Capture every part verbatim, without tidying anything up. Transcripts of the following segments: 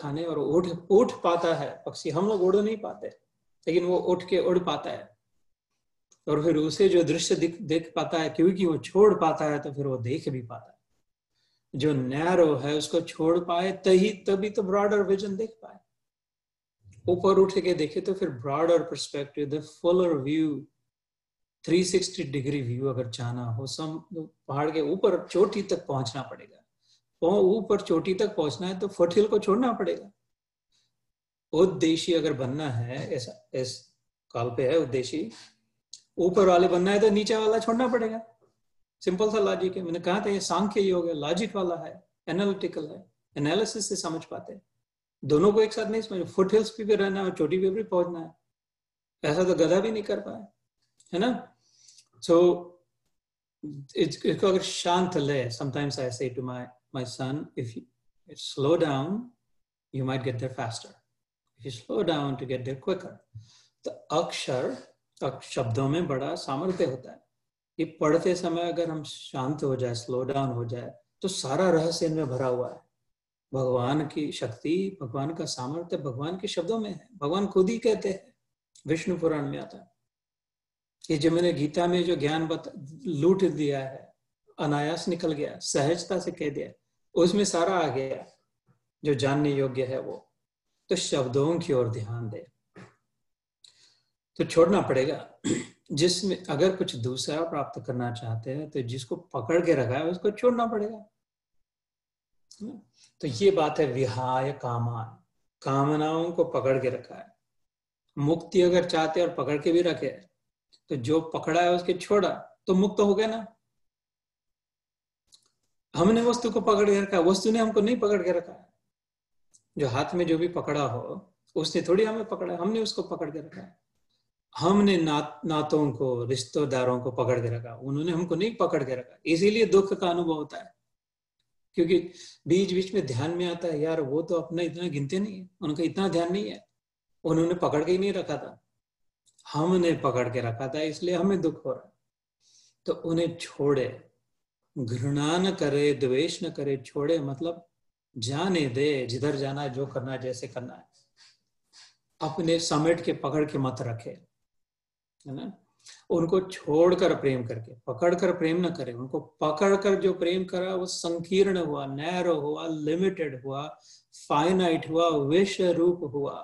खाने और उठ उठ पाता है पक्षी, हम लोग उड़ नहीं पाते, लेकिन वो उठ के उड़ पाता है, और फिर उसे जो दृश्य दिख देख पाता है क्योंकि वो छोड़ पाता है, तो फिर वो देख भी पाता है। जो नैरो है उसको छोड़ पाए तभी तभी तो ब्रॉडर विजन देख पाए। ऊपर उठ के देखे तो फिर broader perspective, the fuller view, तीन सौ साठ डिग्री व्यू अगर जाना हो, सम पहाड़ के ऊपर चोटी तक पहुंचना पड़ेगा। ऊपर चोटी तक पहुंचना है तो फुटहिल को छोड़ना पड़ेगा। उद्देश्य अगर बनना है, ऐसा इस काल पे है उद्देश्य, ऊपर वाले बनना है तो नीचे वाला छोड़ना पड़ेगा। सिंपल सा लॉजिक है। मैंने कहा था ये सांख्य योग है, लॉजिक वाला है, एनालिटिकल है, एनालिसिस से समझ पाते हैं। दोनों को एक साथ नहीं समझ, फुट हिल्स पे भी रहना है और चोटी पे भी पहुंचना है, ऐसा तो गधा भी नहीं कर पाए, है ना। सो इसको अगर शांत ले, sometimes I say to my my son, if you slow down you might get there faster, if you slow down to get there quicker. तो अक्षर शब्दों में बड़ा सामर्थ्य होता है। ये पढ़ते समय अगर हम शांत हो जाए, स्लो डाउन हो जाए, तो सारा रहस्य इनमें भरा हुआ है। भगवान की शक्ति, भगवान का सामर्थ्य भगवान के शब्दों में है। भगवान खुद ही कहते हैं, विष्णु पुराण में आता है, ये जो मैंने गीता में जो ज्ञान बता लूट दिया है, अनायास निकल गया, सहजता से कह दिया, उसमें सारा आ गया जो जानने योग्य है वो। तो शब्दों की ओर ध्यान दे, तो छोड़ना पड़ेगा। जिसमें अगर कुछ दूसरा प्राप्त करना चाहते हैं तो जिसको पकड़ के रखा है उसको छोड़ना पड़ेगा। तो ये बात है विहाय कामान, कामनाओं को पकड़ के रखा है। मुक्ति अगर चाहते और पकड़ के भी रखे तो जो पकड़ा है उसके छोड़ा तो मुक्त हो गया ना। हमने वस्तु को पकड़ के रखा, वस्तु ने हमको नहीं पकड़ के रखा है। जो हाथ में जो भी पकड़ा हो उसने थोड़ी हमें पकड़ा, हमने उसको पकड़ के रखा है। हमने नात नातों को, रिश्तेदारों को पकड़ के रखा, उन्होंने हमको नहीं पकड़ के रखा। इसीलिए दुख का अनुभव होता है, क्योंकि बीच बीच में ध्यान में आता है यार वो तो अपना इतना गिनते नहीं है, उनका इतना ध्यान नहीं है, उन्होंने पकड़ के ही नहीं रखा था, हमने पकड़ के रखा था, इसलिए हमें दुख हो रहा है। तो उन्हें छोड़े, घृणा न करे, द्वेष न करे, छोड़े मतलब जाने दे, जिधर जाना है, जो करना है, जैसे करना है। अपने समेट के पकड़ के मत रखे, है ना। उनको छोड़कर प्रेम करके, पकड़कर प्रेम न करे। उनको पकड़कर जो प्रेम करा वो संकीर्ण हुआ, नैरो हुआ, लिमिटेड हुआ, फाइनाइट हुआ, विष रूप हुआ।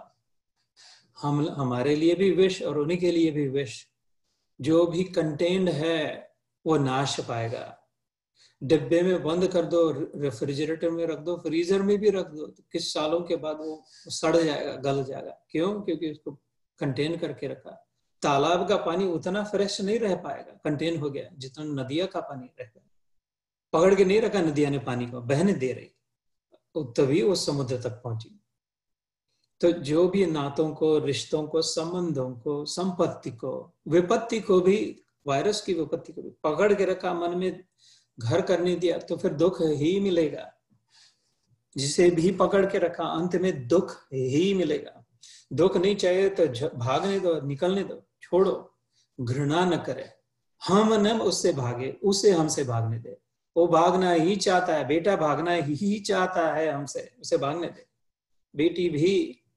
हम हमारे लिए भी विष और उन्हीं के लिए भी विष। जो भी कंटेन्ड है वो नाश पाएगा। डिब्बे में बंद कर दो, रेफ्रिजरेटर में रख दो, फ्रीजर में भी रख दो, तो किस सालों के बाद वो सड़ जाएगा, गल जाएगा। क्यों? क्योंकि उसको कंटेन करके रखा। तालाब का पानी उतना फ्रेश नहीं रह पाएगा, कंटेन हो गया, जितना नदिया का पानी रह गया। पकड़ के नहीं रखा नदिया ने पानी को, बहने दे रही, तो तभी वो समुद्र तक पहुंची। तो जो भी नातों को, रिश्तों को, संबंधों को, संपत्ति को, विपत्ति को भी, वायरस की विपत्ति को भी पकड़ के रखा, मन में घर करने दिया, तो फिर दुख ही मिलेगा। जिसे भी पकड़ के रखा अंत में दुख ही मिलेगा। दुख नहीं चाहिए तो भागने दो, निकलने दो, छोड़ो, घृणा न करे। हम न उससे भागे, उसे हमसे भागने दे। वो भागना ही चाहता है, बेटा भागना ही चाहता है हमसे, उसे भागने दे। बेटी भी,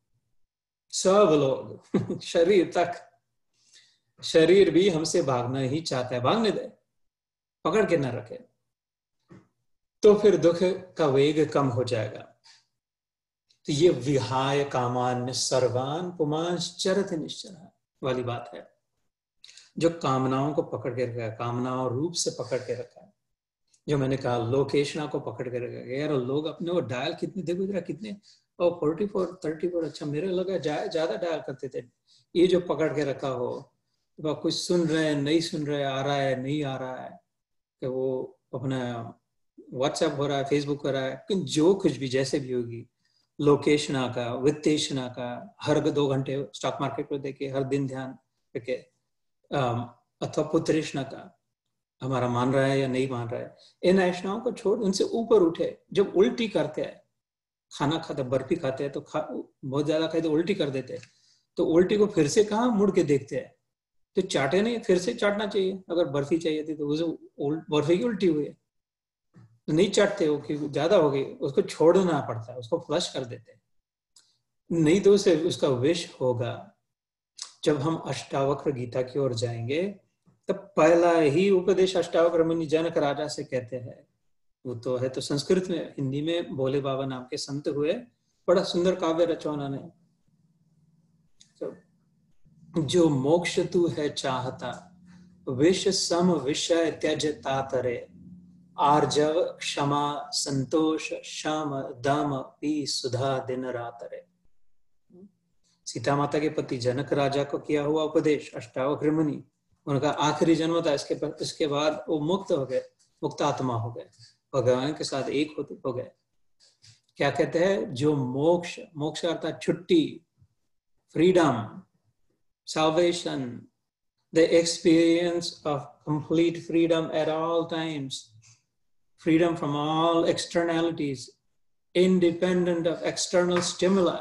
सब लोग शरीर तक, शरीर भी हमसे भागना ही चाहता है, भागने दे, पकड़ के न रखे, तो फिर दुख का वेग कम हो जाएगा। तो ये विहाय कामान सर्वान पुमांस चरत निश्चर वाली बात है। जो कामनाओं को पकड़ के रखा है, कामनाओं रूप से पकड़ के रखा है। जो मैंने कहा लोकेशना को पकड़ के रखा है। यार लोग अपने वो डायल कितने, देखो इधर कितने, और फोर्टी फोर थर्टी फोर, अच्छा मेरे लगा ज्यादा डायल करते थे। ये जो पकड़ के रखा हो, तो कुछ सुन रहे हैं, नहीं सुन रहे, आ रहा है, नहीं आ रहा है, कि वो अपना व्हाट्सएप हो रहा है, फेसबुक हो रहा है, जो कुछ भी जैसे भी होगी, लोकेशना का, वित्तेशना का, हर दो घंटे स्टॉक मार्केट को देखे, हर दिन ध्यान रखे, अथवा पुत्रेशना का, हमारा मान रहा है या नहीं मान रहा है। इन ऐशनाओं को छोड़, उनसे ऊपर उठे। जब उल्टी करते हैं, खाना खाते, बर्फी खाते हैं तो खा, बहुत ज्यादा खाए तो उल्टी कर देते हैं, तो उल्टी को फिर से कहाँ मुड़ के देखते हैं, तो चाटे नहीं, फिर से चाटना चाहिए। अगर बर्फी चाहिए थी तो उसे बर्फी की उल्टी हुई है तो नहीं चाटते हो कि ज्यादा हो गई, उसको छोड़ना पड़ता है, उसको फ्लश कर देते हैं। नहीं तो उसे उसका विष होगा। जब हम अष्टावक्र गीता की ओर जाएंगे तब पहला ही उपदेश अष्टावक्र मुनि जनक राजा से कहते हैं, वो तो है तो संस्कृत में, हिंदी में भोले बाबा नाम के संत हुए, बड़ा सुंदर काव्य रचा उन्होंने। तो जो मोक्ष तू है चाहता, विष सम विषय त्यज तातरे, आर्जव क्षमा संतोष शम दम पी सुधा दिन रात रे। सीता माता के पति जनक राजा को किया हुआ उपदेश अष्टावक्र मुनि, उनका आखिरी जन्म था। इसके इसके बाद वो मुक्त हो गए, मुक्त आत्मा हो गए, भगवान के साथ एक होते हो गए। क्या कहते हैं? जो मोक्ष, मोक्ष अर्थात छुट्टी, freedom, salvation, the experience of complete freedom at all times, freedom from all externalities, independent of external stimuli.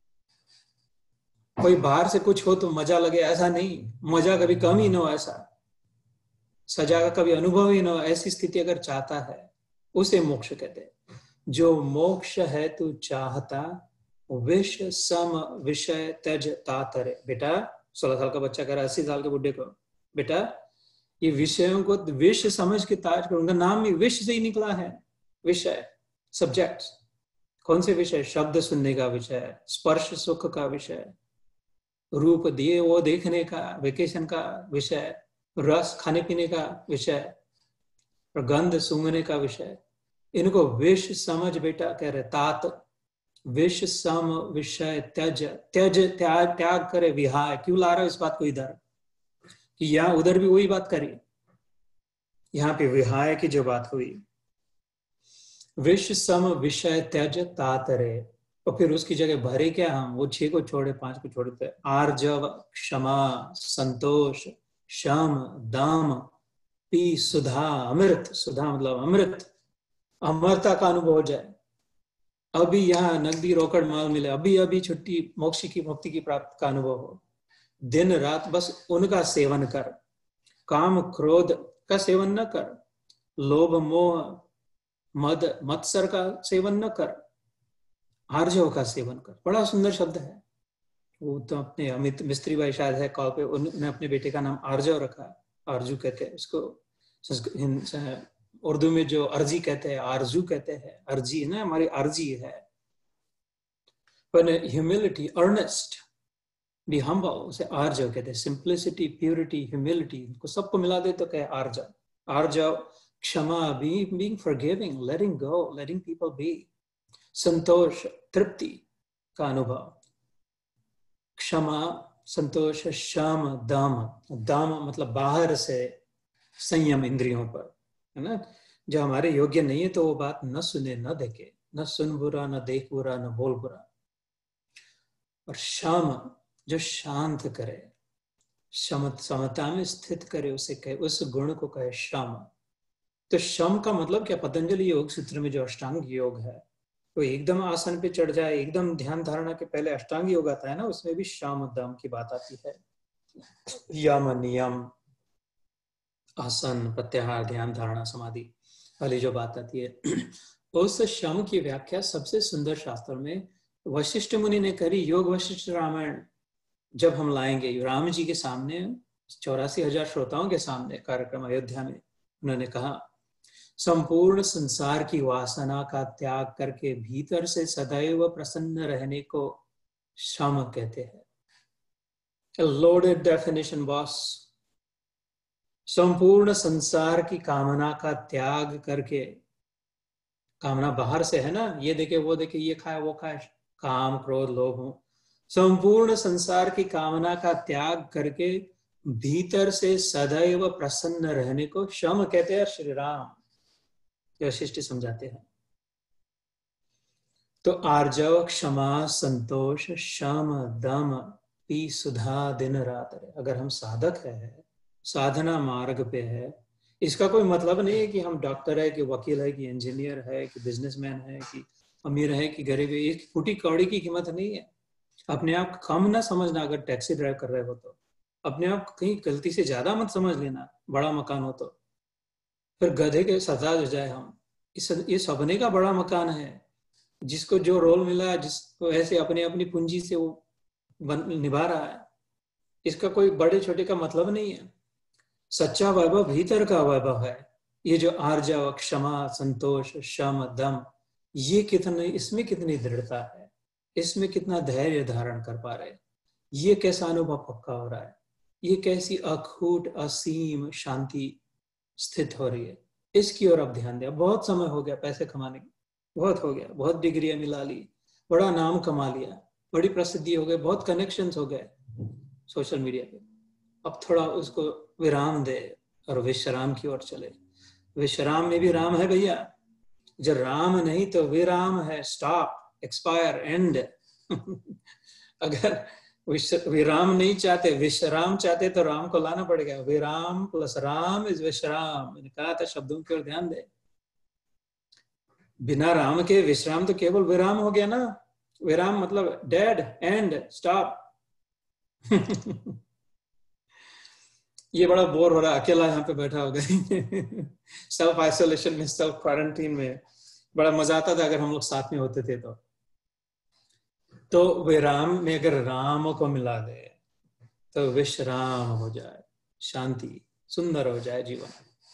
कोई बाहर से कुछ हो तो मजा लगे ऐसा नहीं, मजा कभी कम ही ना हो, ऐसा सजा का कभी अनुभव ही ना हो, ऐसी स्थिति अगर चाहता है उसे मोक्ष कहते हैं। जो मोक्ष है तू चाहता, विष सम विषय त्यज तातरे। बेटा, सोलह साल का बच्चा कह रहा है अस्सी साल के बुढ़े को, बेटा ये विषयों को विष समझ के ताज कर। उनका नाम भी विष से ही निकला है, विषय, सब्जेक्ट। कौन से विषय? शब्द सुनने का विषय, स्पर्श सुख का विषय, रूप दिए वो देखने का, वेकेशन का विषय, रस खाने पीने का विषय, और गंध सूंघने का विषय। इनको विष समझ बेटा कह रहे। तात विष सम विषय त्यज, त्यज त्याग, त्याग करे, विहाय। क्यों ला रहा है इस बात को इधर, कि यहां उधर भी वही बात करी, यहां पे विहाय की जो बात हुई। विष सम विषय त्यज तातरे, और फिर उसकी जगह भरे क्या हम? वो छह को छोड़े, पांच को छोड़े थे। आर्जव क्षमा संतोष शम दाम पी सुधा अमृत। सुधा मतलब अमृत, अमरता का अनुभव हो जाए। अभी यहाँ नकदी रोकड़ माल मिले, अभी अभी छुट्टी, मोक्ष की मुक्ति की प्राप्ति का अनुभव हो। दिन रात बस उनका सेवन कर, काम क्रोध का सेवन न कर, लोभ मोह मद मत्सर का सेवन न कर, आर्जव का सेवन कर। बड़ा सुंदर शब्द है वो तो। अपने अमित मिस्त्री भाई शायद है कॉल पे, उन्होंने अपने बेटे का नाम आर्जव रखा, आरजू कहते हैं उसको। उर्दू में जो अर्जी कहते हैं, आरजू कहते हैं। अर्जी ना हमारी अर्जी है। पर ह्यूमिलिटी, अर्नेस्ट, बी हम्बल, उसे आर्जव कहते हैं। सिंप्लिसिटी, प्योरिटी, ह्यूमिलिटी को सबको मिला दे तो कहे आर्जव। आर्जव क्षमा, being being forgiving, letting go, letting people be. संतोष, तृप्ति का अनुभव। क्षमा, संतोष, शम, दाम। दाम मतलब बाहर से संयम इंद्रियों पर, है ना। जो हमारे योग्य नहीं है तो वो बात न सुने न देखे, न सुन बुरा, न देख बुरा, न बोल बुरा। और शम, जो शांत करे, शम समता में स्थित करे, उसे कहे, उस गुण को कहे शम। तो शम का मतलब क्या? पतंजलि योग सूत्र में जो अष्टांग योग है, तो एकदम आसन पे चढ़ जाए, एकदम ध्यान धारणा के पहले अष्टांग योग आता है ना, उसमें भी शम दम की बात आती है। यम नियम, आसन, प्रत्याहार, ध्यान धारणा समाधि वाली जो बात आती है, उस शम की व्याख्या सबसे सुंदर शास्त्रों में वशिष्ठ मुनि ने करी। योग वशिष्ठ रामायण जब हम लाएंगे राम जी के सामने, चौरासी हजार श्रोताओं के सामने कार्यक्रम अयोध्या में, उन्होंने कहा संपूर्ण संसार की वासना का त्याग करके भीतर से सदैव प्रसन्न रहने को शम कहते हैं। A loaded definition, boss. संपूर्ण संसार की कामना का त्याग करके, कामना बाहर से है ना, ये देखे वो देखे, ये खाए वो खाए, काम क्रोध लोभ हो। संपूर्ण संसार की कामना का त्याग करके भीतर से सदैव प्रसन्न रहने को शम कहते हैं। श्री राम वशिष्ठ समझाते हैं। तो आर्जव, क्षमा, संतोष, शम, दम, पी सुधा दिन रात। अगर हम साधक है, साधना मार्ग पे है, इसका कोई मतलब नहीं है कि हम डॉक्टर है, कि वकील है, कि इंजीनियर है, कि बिजनेसमैन है, कि अमीर है, कि गरीब है। एक फूटी कौड़ी की कीमत नहीं है। अपने आप कम ना समझना। अगर टैक्सी ड्राइव कर रहे हो तो अपने आप कहीं गलती से ज्यादा मत समझ लेना। बड़ा मकान हो तो फिर गधे के सजा हो जाए हम। इस ये सपने का बड़ा मकान है। जिसको जो रोल मिला, जिसको ऐसे अपने अपनी पूंजी से वो निभा रहा है, इसका कोई बड़े छोटे का मतलब नहीं है। सच्चा वैभव भीतर का वैभव है। ये जो आर्जव, क्षमा, संतोष, शम, दम, ये कितने, इसमें कितनी दृढ़ता है, इसमें कितना धैर्य धारण कर पा रहे, ये कैसा अनुभव पक्का हो रहा है, ये कैसी अखूट असीम शांति स्थित हो रही है, इसकी ओर अब ध्यान दिया। बहुत समय हो गया पैसे कमाने की, बहुत हो गया, बहुत डिग्रियां मिला ली, बड़ा नाम कमा लिया, बड़ी प्रसिद्धि हो गई, बहुत कनेक्शंस हो गए सोशल मीडिया पे। अब थोड़ा उसको विराम दे और विश्राम की ओर चले। विश्राम में भी राम है भैया, जब राम नहीं तो विराम है, स्टॉप, एक्सपायर, एंड। अगर विराम नहीं चाहते, विश्राम चाहते, तो राम को लाना पड़ेगा। विराम प्लस राम इज विश्राम। मैंने कहा था शब्दों की ओर ध्यान दे। बिना राम के विश्राम तो केवल विराम हो गया ना। विराम मतलब डेड, एंड, स्टॉप। ये बड़ा बोर हो रहा है, अकेला यहाँ पे बैठा हो गया। सेल्फ आइसोलेशन में, सेल्फ क्वारंटीन में बड़ा मजा आता था अगर हम लोग साथ में होते थे तो। तो विराम में अगर राम को मिला दे तो विश्राम हो जाए, शांति, सुंदर हो जाए जीवन।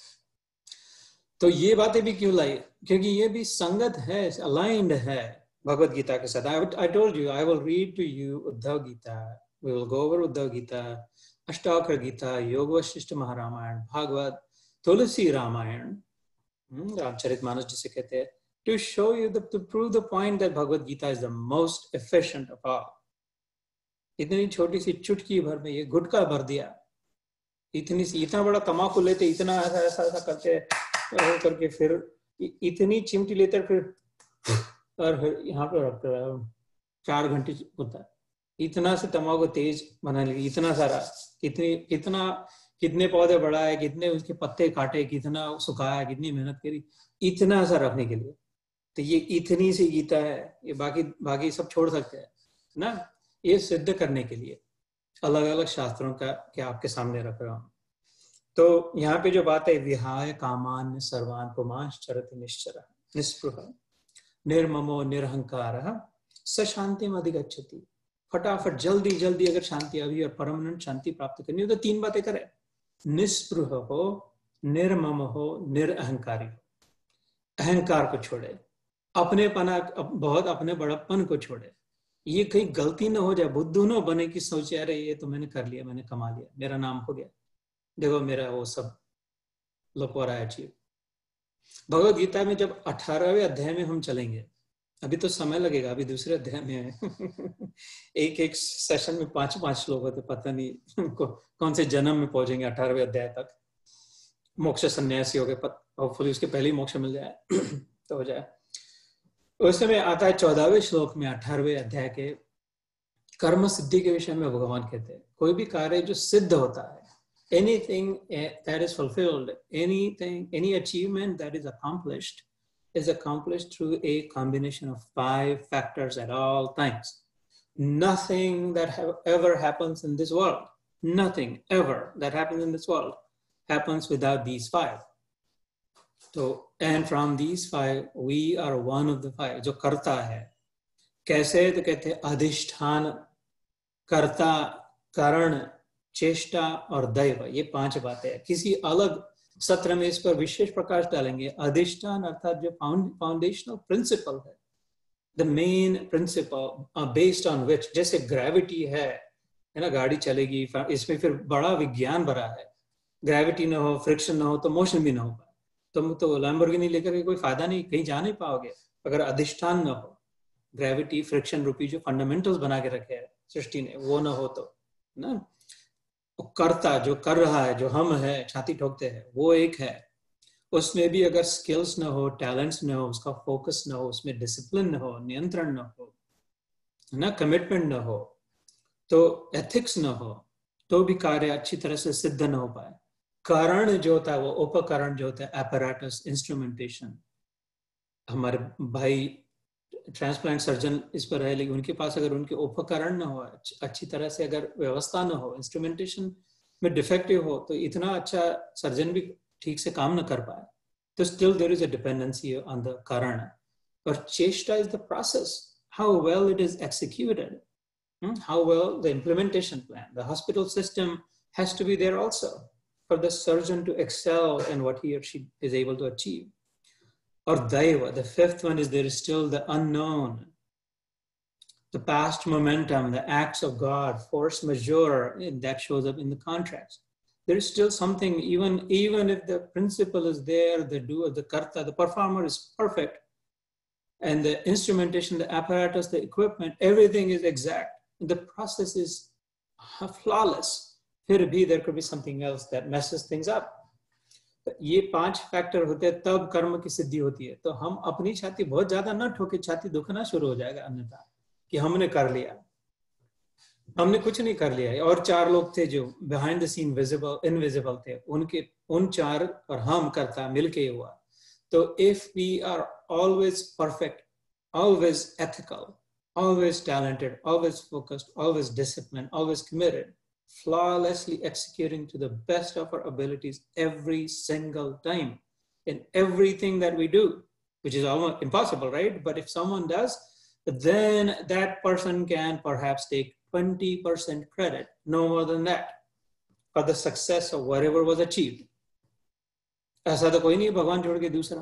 तो ये बातें भी क्यों लाई? क्योंकि ये भी संगत है, अलाइंड है भगवत गीता के साथ। I told you, I will read to you Uddhava Gita, we will go over Uddhava Gita, Ashtavakra Gita, Yoga Vasishtha Maharamayana, Bhagavat, तुलसी रामायण, रामचरितमानस जिसे कहते हैं, to show you the, to prove the point that Bhagavad Gita is the most efficient of all. इतनी छोटी सी चुटकी भर में ये गुटका भर दिया, इतनी सी, इतना बड़ा तमाकू लेते, इतना ऐसा ऐसा ऐसा करते करके फिर इतनी चिमटी लेते, फिर और फिर यहाँ पे रखते हैं, चार घंटे होता है। इतना से तमाकू तेज बना लिया, इतना सारा, कितनी कितना कितने पौधे बढ़ाए, कितने उसके पत्ते काटे, कितना सुखाया, कितनी मेहनत करी इतना सा रखने के लिए। तो ये इतनी सी गीता है, ये बाकी बाकी सब छोड़ सकते हैं ना। ये सिद्ध करने के लिए अलग अलग शास्त्रों का क्या आपके सामने रख रहा हूं। तो यहाँ पे जो बात है, विहाय कामान सर्वान पुमांश चरति निश्चर निस्पृह निर्ममो निरहंकार स शांतिम अधिगच्छति। फटाफट जल्दी जल्दी अगर शांति अभी और परमानेंट शांति प्राप्त करनी हो तो तीन बातें करें। निस्पृह हो, निर्मम हो, निरअहंकारी हो। अहंकार को छोड़े, अपने पना, बहुत अपने बड़प्पन को छोड़े। ये कहीं गलती ना हो जाए, बुद्धू न बने कि सोचे अरे ये तो मैंने कर लिया, मैंने कमा लिया, मेरा नाम हो गया, देखो मेरा वो सब लुकवा है अचीव। भगवद गीता में जब अठारहवें अध्याय में हम चलेंगे, अभी तो समय लगेगा, अभी दूसरे अध्याय में है। एक एक सेशन में पांच पांच लोग होते, पता नहीं कौन से जन्म में पहुंचेंगे अठारहवें अध्याय तक। मोक्ष सन्यासी हो गए, होपफुली उसके पहले ही मोक्ष मिल जाए तो हो जाए। उस समय आता है चौदहवें श्लोक में, अठारहवें अध्याय के कर्म सिद्धि के विषय में भगवान कहते हैं कोई भी कार्य जो सिद्ध होता है, anything that is fulfilled, anything, any achievement that is accomplished is accomplished through a combination of five factors at all times. Nothing that have, ever happens in this world, nothing ever that happens in this world happens without these five. So, and from these five, we are one of the five. जो करता है, कैसे? तो कहते हैं अधिष्ठान, कर्ता, कारण, चेष्टा और दैव। ये पांच बातें हैं। किसी अलग सत्र में इस पर विशेष प्रकाश डालेंगे। अधिष्ठान अर्थात जो फाउंडेशनल प्रिंसिपल है, the main principle based on which, जैसे ग्रेविटी है है ना, गाड़ी चलेगी, इसमें फिर बड़ा विज्ञान भरा है। ग्रेविटी ना हो, फ्रिक्शन ना हो तो मोशन भी ना हो पाए। तुम तो लैम्बोर्गिनी लेकर के कोई फायदा नहीं, कहीं जा नहीं पाओगे अगर अधिष्ठान ना हो। ग्रेविटी, फ्रिक्शन रूपी जो फंडामेंटल्स बना के रखे हैं सृष्टि ने, वो ना हो तो ना। कर्ता जो कर रहा है, जो हम है, छाती ठोकते हैं, वो एक है। उसमें भी अगर स्किल्स ना हो, टैलेंट्स ना हो, उसका फोकस ना हो, उसमें डिसिप्लिन ना हो, नियंत्रण ना हो, ना कमिटमेंट ना हो, तो एथिक्स ना हो, तो भी कार्य अच्छी तरह से सिद्ध ना हो पाए। कारण जो होता है, वो उपकरण जो होता है, एपैरेटस, इंस्ट्रूमेंटेशन। हमारे भाई ट्रांसप्लांट सर्जन इस पर है, लेकिन उनके पास अगर उनके उपकरण ना हो, अच्छी तरह से अगर व्यवस्था ना हो, इंस्ट्रूमेंटेशन में डिफेक्टिव हो, तो इतना अच्छा सर्जन भी ठीक से काम ना कर पाए। तो still there is a dependency on the कारण। और चेष्टा is the process, how well it is executed, hmm? how well the implementation plan, the hospital system has to be there also for the surgeon to excel in what he or she is able to achieve. Or daiva, the fifth one is there is still the unknown, the past momentum, the acts of God, force majeure, that shows up in the contracts. There is still something, even, even if the principle is there, the doer, the karta, the performer is perfect, and the instrumentation, the apparatus, the equipment, everything is exact. The process is flawless. फिर भी there could be something else that messes things up. ये पांच factor होते हैं तब कर्म की सिद्धि होती है. तो हम अपनी छाती बहुत ज्यादा ना ठोके, छाती दुखना शुरू हो जाएगा अन्यथा कि हमने कर लिया. हमने कुछ नहीं कर लिया है. और चार लोग थे जो behind the scene visible invisible थे, उनके उन चार और हम करता मिलके हुआ. तो if we are always perfect, always ethical, always talented, always focused, always disciplined, always committed, flawlessly executing to the best of our abilities every single time in everything that we do, which is almost impossible, right? But if someone does, then that person can perhaps take twenty percent credit, no more than that, for the success of whatever was achieved. ऐसा तो कोई नहीं भगवान छोड़ के दूसरा.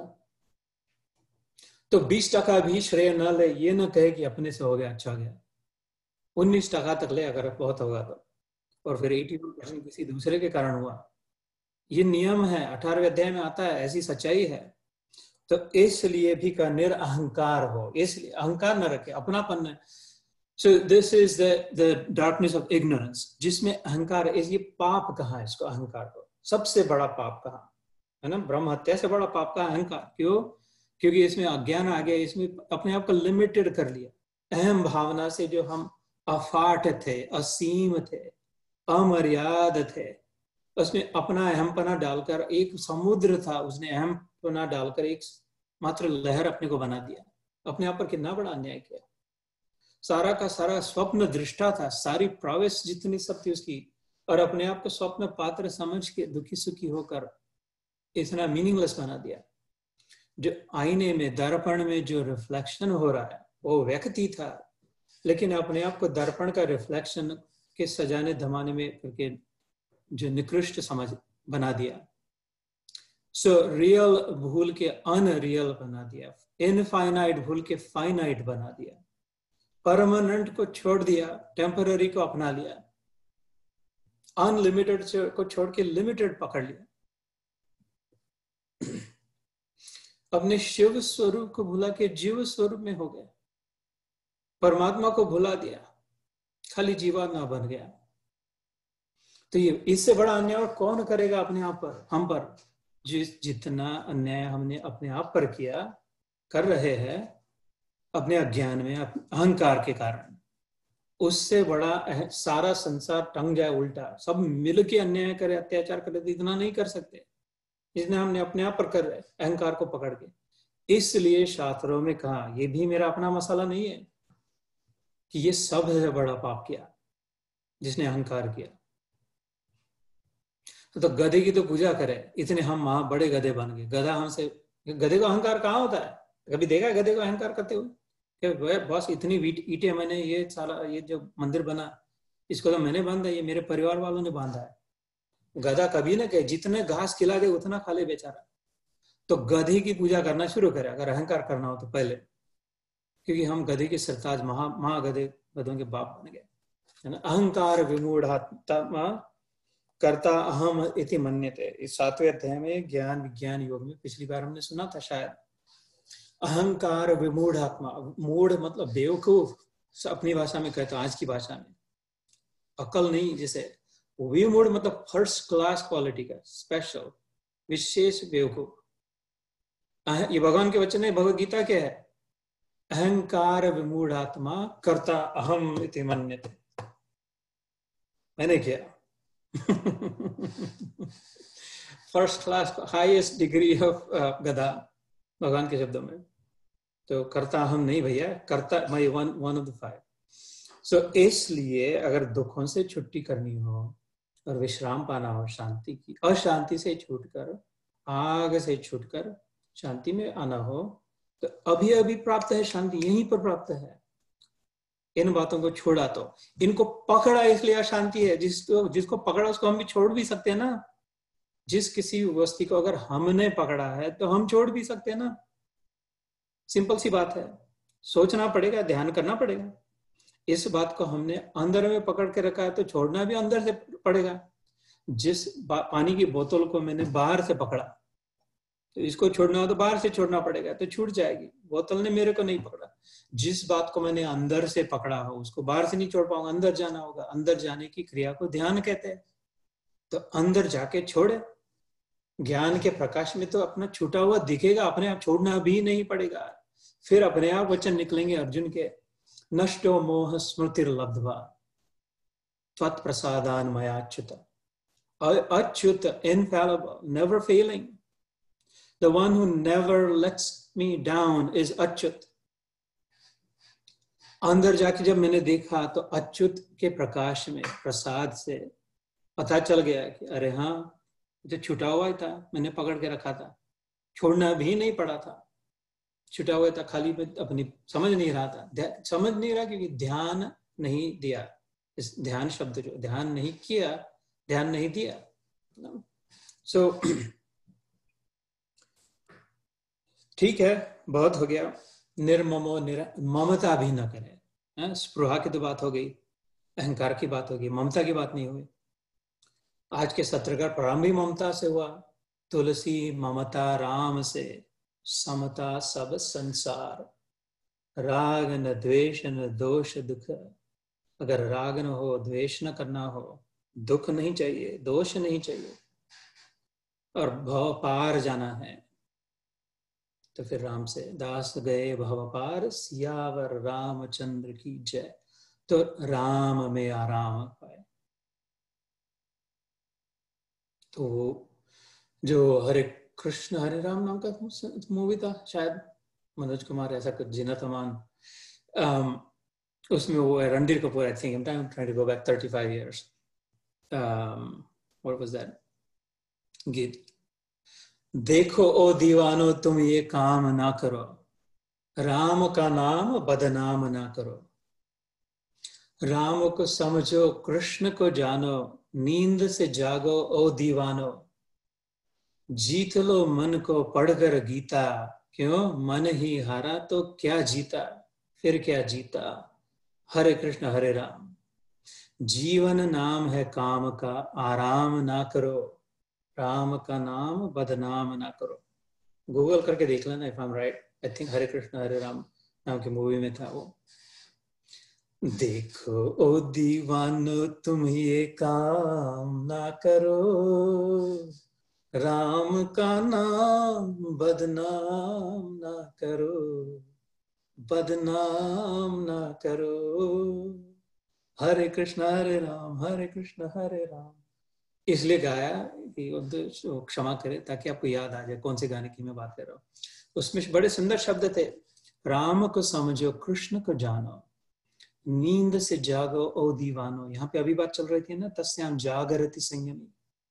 तो बीस टका भी श्रेय न ले, ये न कहे कि अपने से हो गया अच्छा गया. उन्नीस टका तक ले अगर बहुत होगा तो, और फिर इक्यासी परसेंट किसी दूसरे के कारण हुआ. ये नियम है, अठारहवें अध्याय में आता है, ऐसी सच्चाई है. तो इसलिए भी का निरअहंकार हो, इसलिए अहंकार न रखे, अपनापन न. So this is the the darkness of ignorance, जिसमें अहंकार है. ये पाप कहाँ है, इसको अहंकार को सबसे बड़ा पाप कहाँ है ना? ब्रह्म हत्या से बड़ा पाप का अहंकार. क्यों? क्योंकि इसमें अज्ञान आ गया, इसमें अपने आप को लिमिटेड कर लिया. अहम भावना से जो हम अफाट थे, असीम थे, अमर्याद थे, उसमें अपना अहमपना डालकर, एक समुद्र था उसने अहमपना डालकर एक मात्र लहर अपने को बना दिया. अपने आप पर कितना बड़ा अन्याय किया. सारा का सारा स्वप्न दृष्टा था, सारी प्रवेश जितनी सब थी उसकी, और अपने आप को स्वप्न पात्र समझ के दुखी सुखी होकर इतना मीनिंगलेस बना दिया. जो आईने में, दर्पण में जो रिफ्लेक्शन हो रहा है वो व्यक्ति था, लेकिन अपने आप को दर्पण का रिफ्लेक्शन के सजाने धमाने में करके जो निकृष्ट समझ बना दिया. सो so, रियल भूल के अनरियल बना दिया, इनफाइनाइट भूल के फाइनाइट बना दिया, परमानेंट को छोड़ दिया, टेम्पररी को अपना लिया, अनलिमिटेड को छोड़ के लिमिटेड पकड़ लिया. अपने शिव स्वरूप को भुला के जीव स्वरूप में हो गया, परमात्मा को भुला दिया, खाली जीवात्मा बन गया. तो ये इससे बड़ा अन्याय और कौन करेगा अपने आप पर, हम पर? जिस जितना अन्याय हमने अपने आप पर किया, कर रहे हैं अपने अज्ञान में, अहंकार के कारण, उससे बड़ा सारा संसार टंग जाए उल्टा, सब मिलके अन्याय करे, अत्याचार करे, तो इतना नहीं कर सकते जितने हमने अपने आप पर कर रहे, अहंकार को पकड़ के. इसलिए शास्त्रों में कहा, ये भी मेरा अपना मसाला नहीं है कि ये सब है बड़ा पाप किया जिसने अहंकार किया. तो, तो गधे की तो पूजा करे, इतने हम वहां बड़े गधे बन गए. गधा हमसे, गधे को अहंकार कहाँ होता है? कभी देखा गधे को अहंकार करते हुए? बस इतनी ईंटें मैंने, ये साला ये जो मंदिर बना इसको तो मैंने बांधा, ये मेरे परिवार वालों ने बांधा है. गधा कभी ना कहे जितने घास खिला दे उतना खा ले बेचारा. तो गधे की पूजा करना शुरू करे अगर अहंकार करना हो तो पहले, क्योंकि हम गधे के सरताज महा महागधे गधों के बाप बन गए, है ना. अहंकार विमूढ़ात्मा कर्ता अहम इति मन्यते. इस सातवें अध्याय में ज्ञान विज्ञान योग में पिछली बार हमने सुना था शायद. अहंकार विमूढ़ात्मा, मूढ़ मतलब बेवकूफ, अपनी भाषा में कहते हैं, आज की भाषा में अकल नहीं. जैसे विमूढ़ मतलब फर्स्ट क्लास क्वालिटी का, स्पेशल, विशेष बेवकूफ. ये भगवान के वचन है. भगवद गीता क्या है? अहंकार विमूढ़ात्मा कर्ता अहम इति मन्यते. मैंने किया first class, highest degree of गधा भगवान के शब्दों में. तो कर्ता हम नहीं भैया, कर्ता my one one of the five. So इसलिए अगर दुखों से छुट्टी करनी हो और विश्राम पाना हो, शांति की, अशांति से छूटकर, आग से छूटकर शांति में आना हो, तो अभी अभी प्राप्त है शांति, यहीं पर प्राप्त है। इन बातों को छोड़ा तो, इनको पकड़ा इसलिए अशांति है। जिसको जिसको पकड़ा उसको हम भी छोड़ भी सकते हैं ना। जिस किसी वस्तु को अगर हमने पकड़ा है तो हम छोड़ भी सकते हैं ना। सिंपल सी बात है। सोचना पड़ेगा, ध्यान करना पड़ेगा। इस बात को हमने अंदर में पकड़ के रखा है तो छोड़ना भी अंदर से पड़ेगा। जिस पानी की बोतल को मैंने बाहर से पकड़ा, तो इसको छोड़ना हो तो बाहर से छोड़ना पड़ेगा, तो छूट जाएगी। बोतल ने मेरे को नहीं पकड़ा। जिस बात को मैंने अंदर से पकड़ा हो उसको बाहर से नहीं छोड़ पाऊंगा, अंदर जाना होगा। अंदर जाने की क्रिया को ध्यान कहते हैं। तो अंदर जाके छोड़े। ज्ञान के प्रकाश में तो अपना छूटा हुआ दिखेगा, अपने आप छोड़ना भी नहीं पड़ेगा। फिर अपने आप वचन निकलेंगे अर्जुन के, नष्टो मोह स्मृतिर्लब्ध्वा त्वत् प्रसादान मयाच्युत। Achyut, infallible, never failing. The one who never lets me down is Achyut. अंदर जाके जब मैंने देखा तो अच्युत के प्रकाश में, प्रसाद से पता चल गया कि अरे हाँ, जो छुटा हुआ ही था, मैंने पकड़ के रखा था, छोड़ना भी नहीं पड़ा था। छुटा हुआ था, खाली में अपनी समझ नहीं रहा था। समझ नहीं रहा क्योंकि ध्यान नहीं दिया। इस ध्यान शब्द जो ध्यान नहीं किया, ध्यान नहीं दिया। सो so, ठीक है, बहुत हो गया। निर्ममो निर ममता भी न करे। स्पृहा की तो बात हो गई, अहंकार की बात हो गई, ममता की बात नहीं हुई। आज के सत्र का प्रारंभ भी ममता से हुआ। तुलसी ममता राम से, समता सब संसार। राग न द्वेष न दोष दुख। अगर राग न हो, द्वेष न करना हो, दुख नहीं चाहिए, दोष नहीं चाहिए, और भव पार जाना है, तो फिर राम से। दास गए भव पार, सियावर रामचंद्र की जय। तो राम में आराम पाए। तो जो हरे कृष्ण हरे राम नाम का मूवी था शायद, मनोज कुमार ऐसा कुछ, जीनत अमान, उसमें वो है Randhir Kapoor. I think I am trying to go back thirty-five years. um what was that गीत? देखो ओ दीवानो तुम ये काम ना करो, राम का नाम बदनाम ना करो। राम को समझो, कृष्ण को जानो, नींद से जागो ओ दीवानो। जीत लो मन को पढ़कर गीता, क्यों मन ही हारा तो क्या जीता, फिर क्या जीता। हरे कृष्ण हरे राम। जीवन नाम है काम का, आराम ना करो, राम का नाम बदनाम ना करो। गूगल करके देख लेना if I am right. I think Hare Krishna Hare Ram नाम की मूवी में था वो। देखो ओ दीवानो तुम ये काम ना करो, राम का नाम बदनाम ना करो, बदनाम ना करो। हरे कृष्ण हरे राम, हरे कृष्ण हरे राम। इसलिए गाया कि क्षमा करे ताकि आपको याद आ जाए कौन से गाने की मैं बात कर रहा हूँ। उसमें बड़े सुंदर शब्द थे, राम को समझो, कृष्ण को जानो, नींद से जागो ओ दीवानो। यहाँ पे अभी बात चल रही थी ना, तस्याम जागरति संयमी।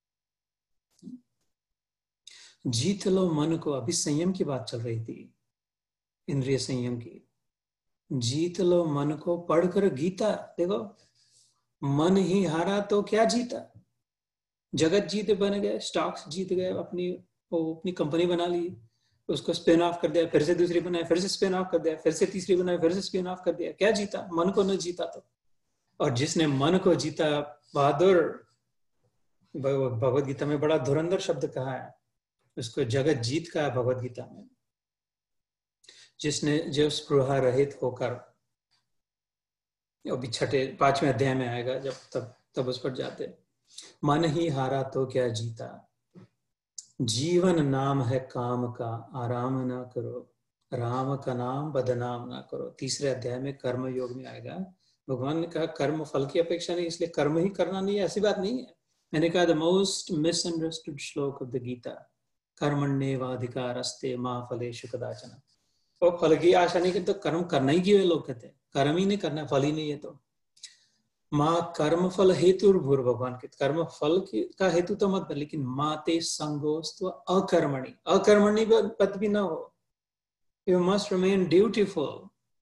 जीत लो मन को, अभी संयम की बात चल रही थी, इंद्रिय संयम की। जीत लो मन को पढ़कर गीता। देखो, मन ही हारा तो क्या जीता। जगत जीत बन गए, स्टॉक्स जीत गए, अपनी वो अपनी कंपनी बना ली, उसको स्पिन ऑफ कर दिया, फिर से दूसरी बनाई, फिर से स्पिन ऑफ कर दिया, फिर से तीसरी बनाई, फिर से स्पिन ऑफ कर दिया। क्या जीता? मन को न जीता तो। और जिसने मन को जीता, बहादुर। भगवत गीता में बड़ा धुरंधर शब्द कहा है, उसको जगत जीत का है भगवत गीता में। जिसने जो स्पृहा रहित होकर, अभी छठे पांचवें अध्याय में आएगा जब, तब तब उस पर जाते, मन ही हारा तो क्या जीता। जीवन नाम है काम का, आराम ना करो, राम का नाम बदनाम ना करो। तीसरे अध्याय में कर्म योग में आएगा। भगवान ने कहा कर्म फल की अपेक्षा नहीं, इसलिए कर्म ही करना नहीं है, ऐसी बात नहीं है। मैंने कहा the most misunderstood shloka of the Gita, कर्मण्येवाधिकारस्ते मा फलेषु कदाचन। और फल की आशा नहीं करते, तो कर्म करना ही क्यों है? लोग कहते हैं कर्म ही नहीं करना, फल ही नहीं है। तो माँ कर्म फल हेतु भूर, भगवान के कर्म फल की का हेतु तो मत, लेकिन माते संगोस्त्व अकर्मणि, अकर्मणि पद भी ना हो। You must remain dutiful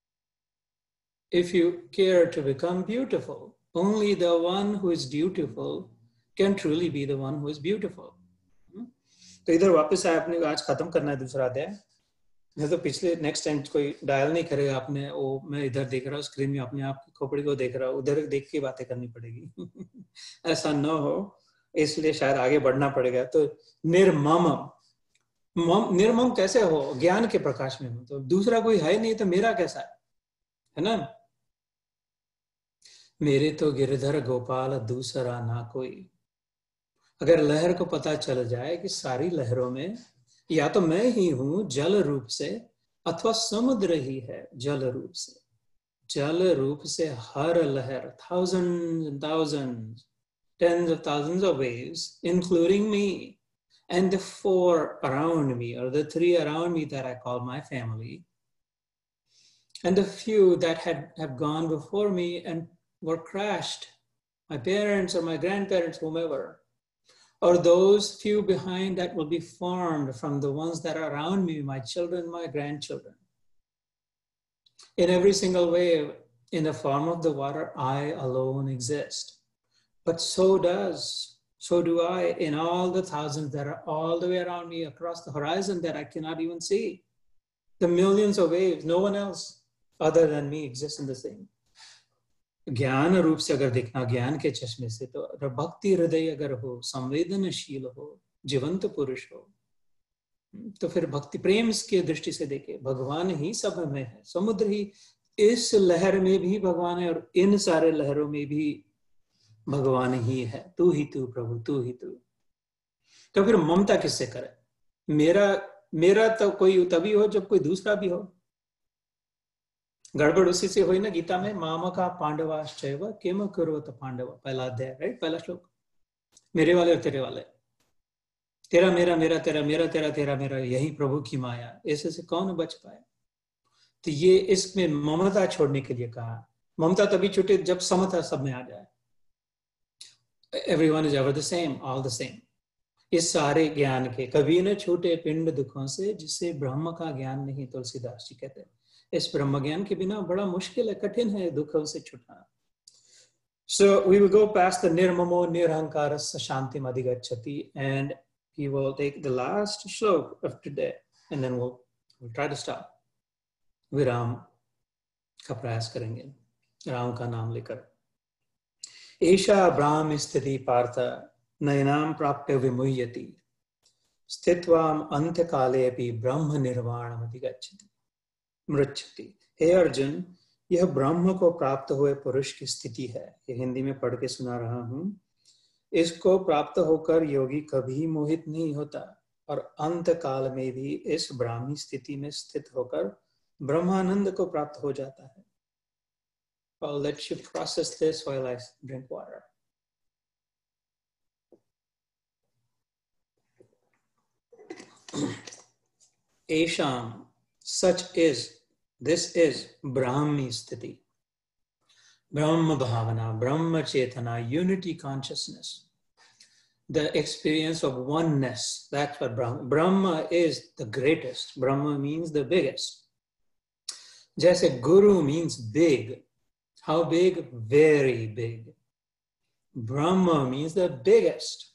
if you care to become beautiful. Only the one who is dutiful can truly be the one who is beautiful. तो इधर वापस आए, अपने आज खत्म करना है दूसरा अध्याय। नहीं तो पिछले नेक्स्ट टाइम कोई डायल नहीं करेगा आपने, वो मैं इधर देख रहा हूँ स्क्रीन में, अपने आप की खोपड़ी को देख रहा हूँ, उधर देख के बातें करनी पड़ेगी। ऐसा न हो, इसलिए शायद आगे बढ़ना पड़ेगा। तो निर्मम, निर्मम कैसे हो? ज्ञान के प्रकाश में हो, तो दूसरा कोई है नहीं तो मेरा कैसा है, है ना? मेरे तो गिरधर गोपाल दूसरा ना कोई। अगर लहर को पता चल जाए कि सारी लहरों में या तो मैं ही हूं जल रूप से, अथवा समुद्र ही है जल रूप से। जल रूप से हर लहर, thousand thousand tens of thousands of waves, including me, and the four around me, or the three around me that I call my family, and the few that had have gone before me and were crashed, my parents or my grandparents, whomever, or those few behind that will be formed from the ones that are around me, my children, my grandchildren. In every single wave, in the form of the water, I alone exist. But so does, so do I in all the thousands that are all the way around me across the horizon that I cannot even see. The millions of waves, no one else other than me exists in the same. ज्ञान रूप से अगर देखना, ज्ञान के चश्मे से, तो भक्ति हृदय अगर हो, संवेदनशील हो, जीवंत पुरुष हो, तो फिर भक्ति प्रेम की दृष्टि से देखे, भगवान ही सब में है। समुद्र ही इस लहर में भी भगवान है, और इन सारे लहरों में भी भगवान ही है। तू ही तू प्रभु, तू ही तू। तो फिर ममता किससे करे? मेरा मेरा तो कोई तभी हो जब कोई दूसरा भी हो। गड़बड़ उसी से हुई ना गीता में, मामा का पांडवाश्चैव किम कुर्वत पांडव, पहला अध्याय, राइट, पहला श्लोक। मेरे वाले और तेरे वाले, तेरा मेरा, मेरा तेरा, मेरा तेरा, तेरा मेरा, यही प्रभु की माया। ऐसे से कौन बच पाए? तो ये इसमें ममता छोड़ने के लिए कहा। ममता तभी छूटे जब समता सब में आ जाए। Everyone is ever the same, all the same. इस सारे ज्ञान के कभी न छूटे पिंड दुखों से, जिससे ब्रह्म का ज्ञान नहीं, तुलसीदास जी कहते हैं। इस ब्रह्म ज्ञान के बिना बड़ा मुश्किल है, कठिन है दुखों से छुटना। So we will go past the nirmamo nirhankarasya shantim adhigacchati, and we will take the last shlok of today, and then we'll, we'll try to stop. विराम का प्रयास करेंगे, राम का नाम लेकर। एषा ब्राह्म स्थिति पार्थ नयनाम प्राप्य विमुह्यति, स्थित्वाम अंत्यकाले अपि ब्रह्म निर्वाणम अधिगच्छति मृच्छति। हे अर्जुन, यह ब्रह्म को प्राप्त हुए पुरुष की स्थिति है। ये हिंदी में पढ़ के सुना रहा हूं। इसको प्राप्त होकर योगी कभी मोहित नहीं होता, और अंत काल में भी इस ब्राह्मी स्थिति में स्थित होकर ब्रह्मानंद को प्राप्त हो जाता है। I'll let you process this while I drink water. Esham, such is, this is Brahmi sthiti. Brahma bhavana, Brahma chetana, unity consciousness. The experience of oneness, that's what Brahma, Brahma is the greatest. Brahma means the biggest. Jaise Guru means big. How big? Very big. Brahma means the biggest.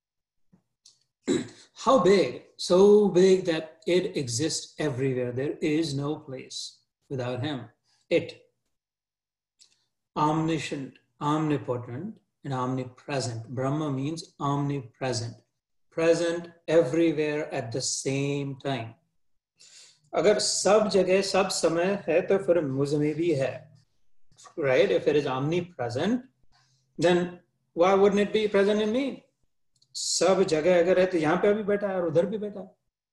How big? So big that it exists everywhere. There is no place without him. It. Omniscient, omnipotent, and omnipresent. Brahma means omnipresent. Present everywhere at the same time. अगर सब जगह सब समय है तो फिर मुझ में भी है. Right? If it is omnipresent, then why wouldn't it be present in me? सब जगह अगर है तो यहाँ पे भी बैठा है और उधर भी बैठा है.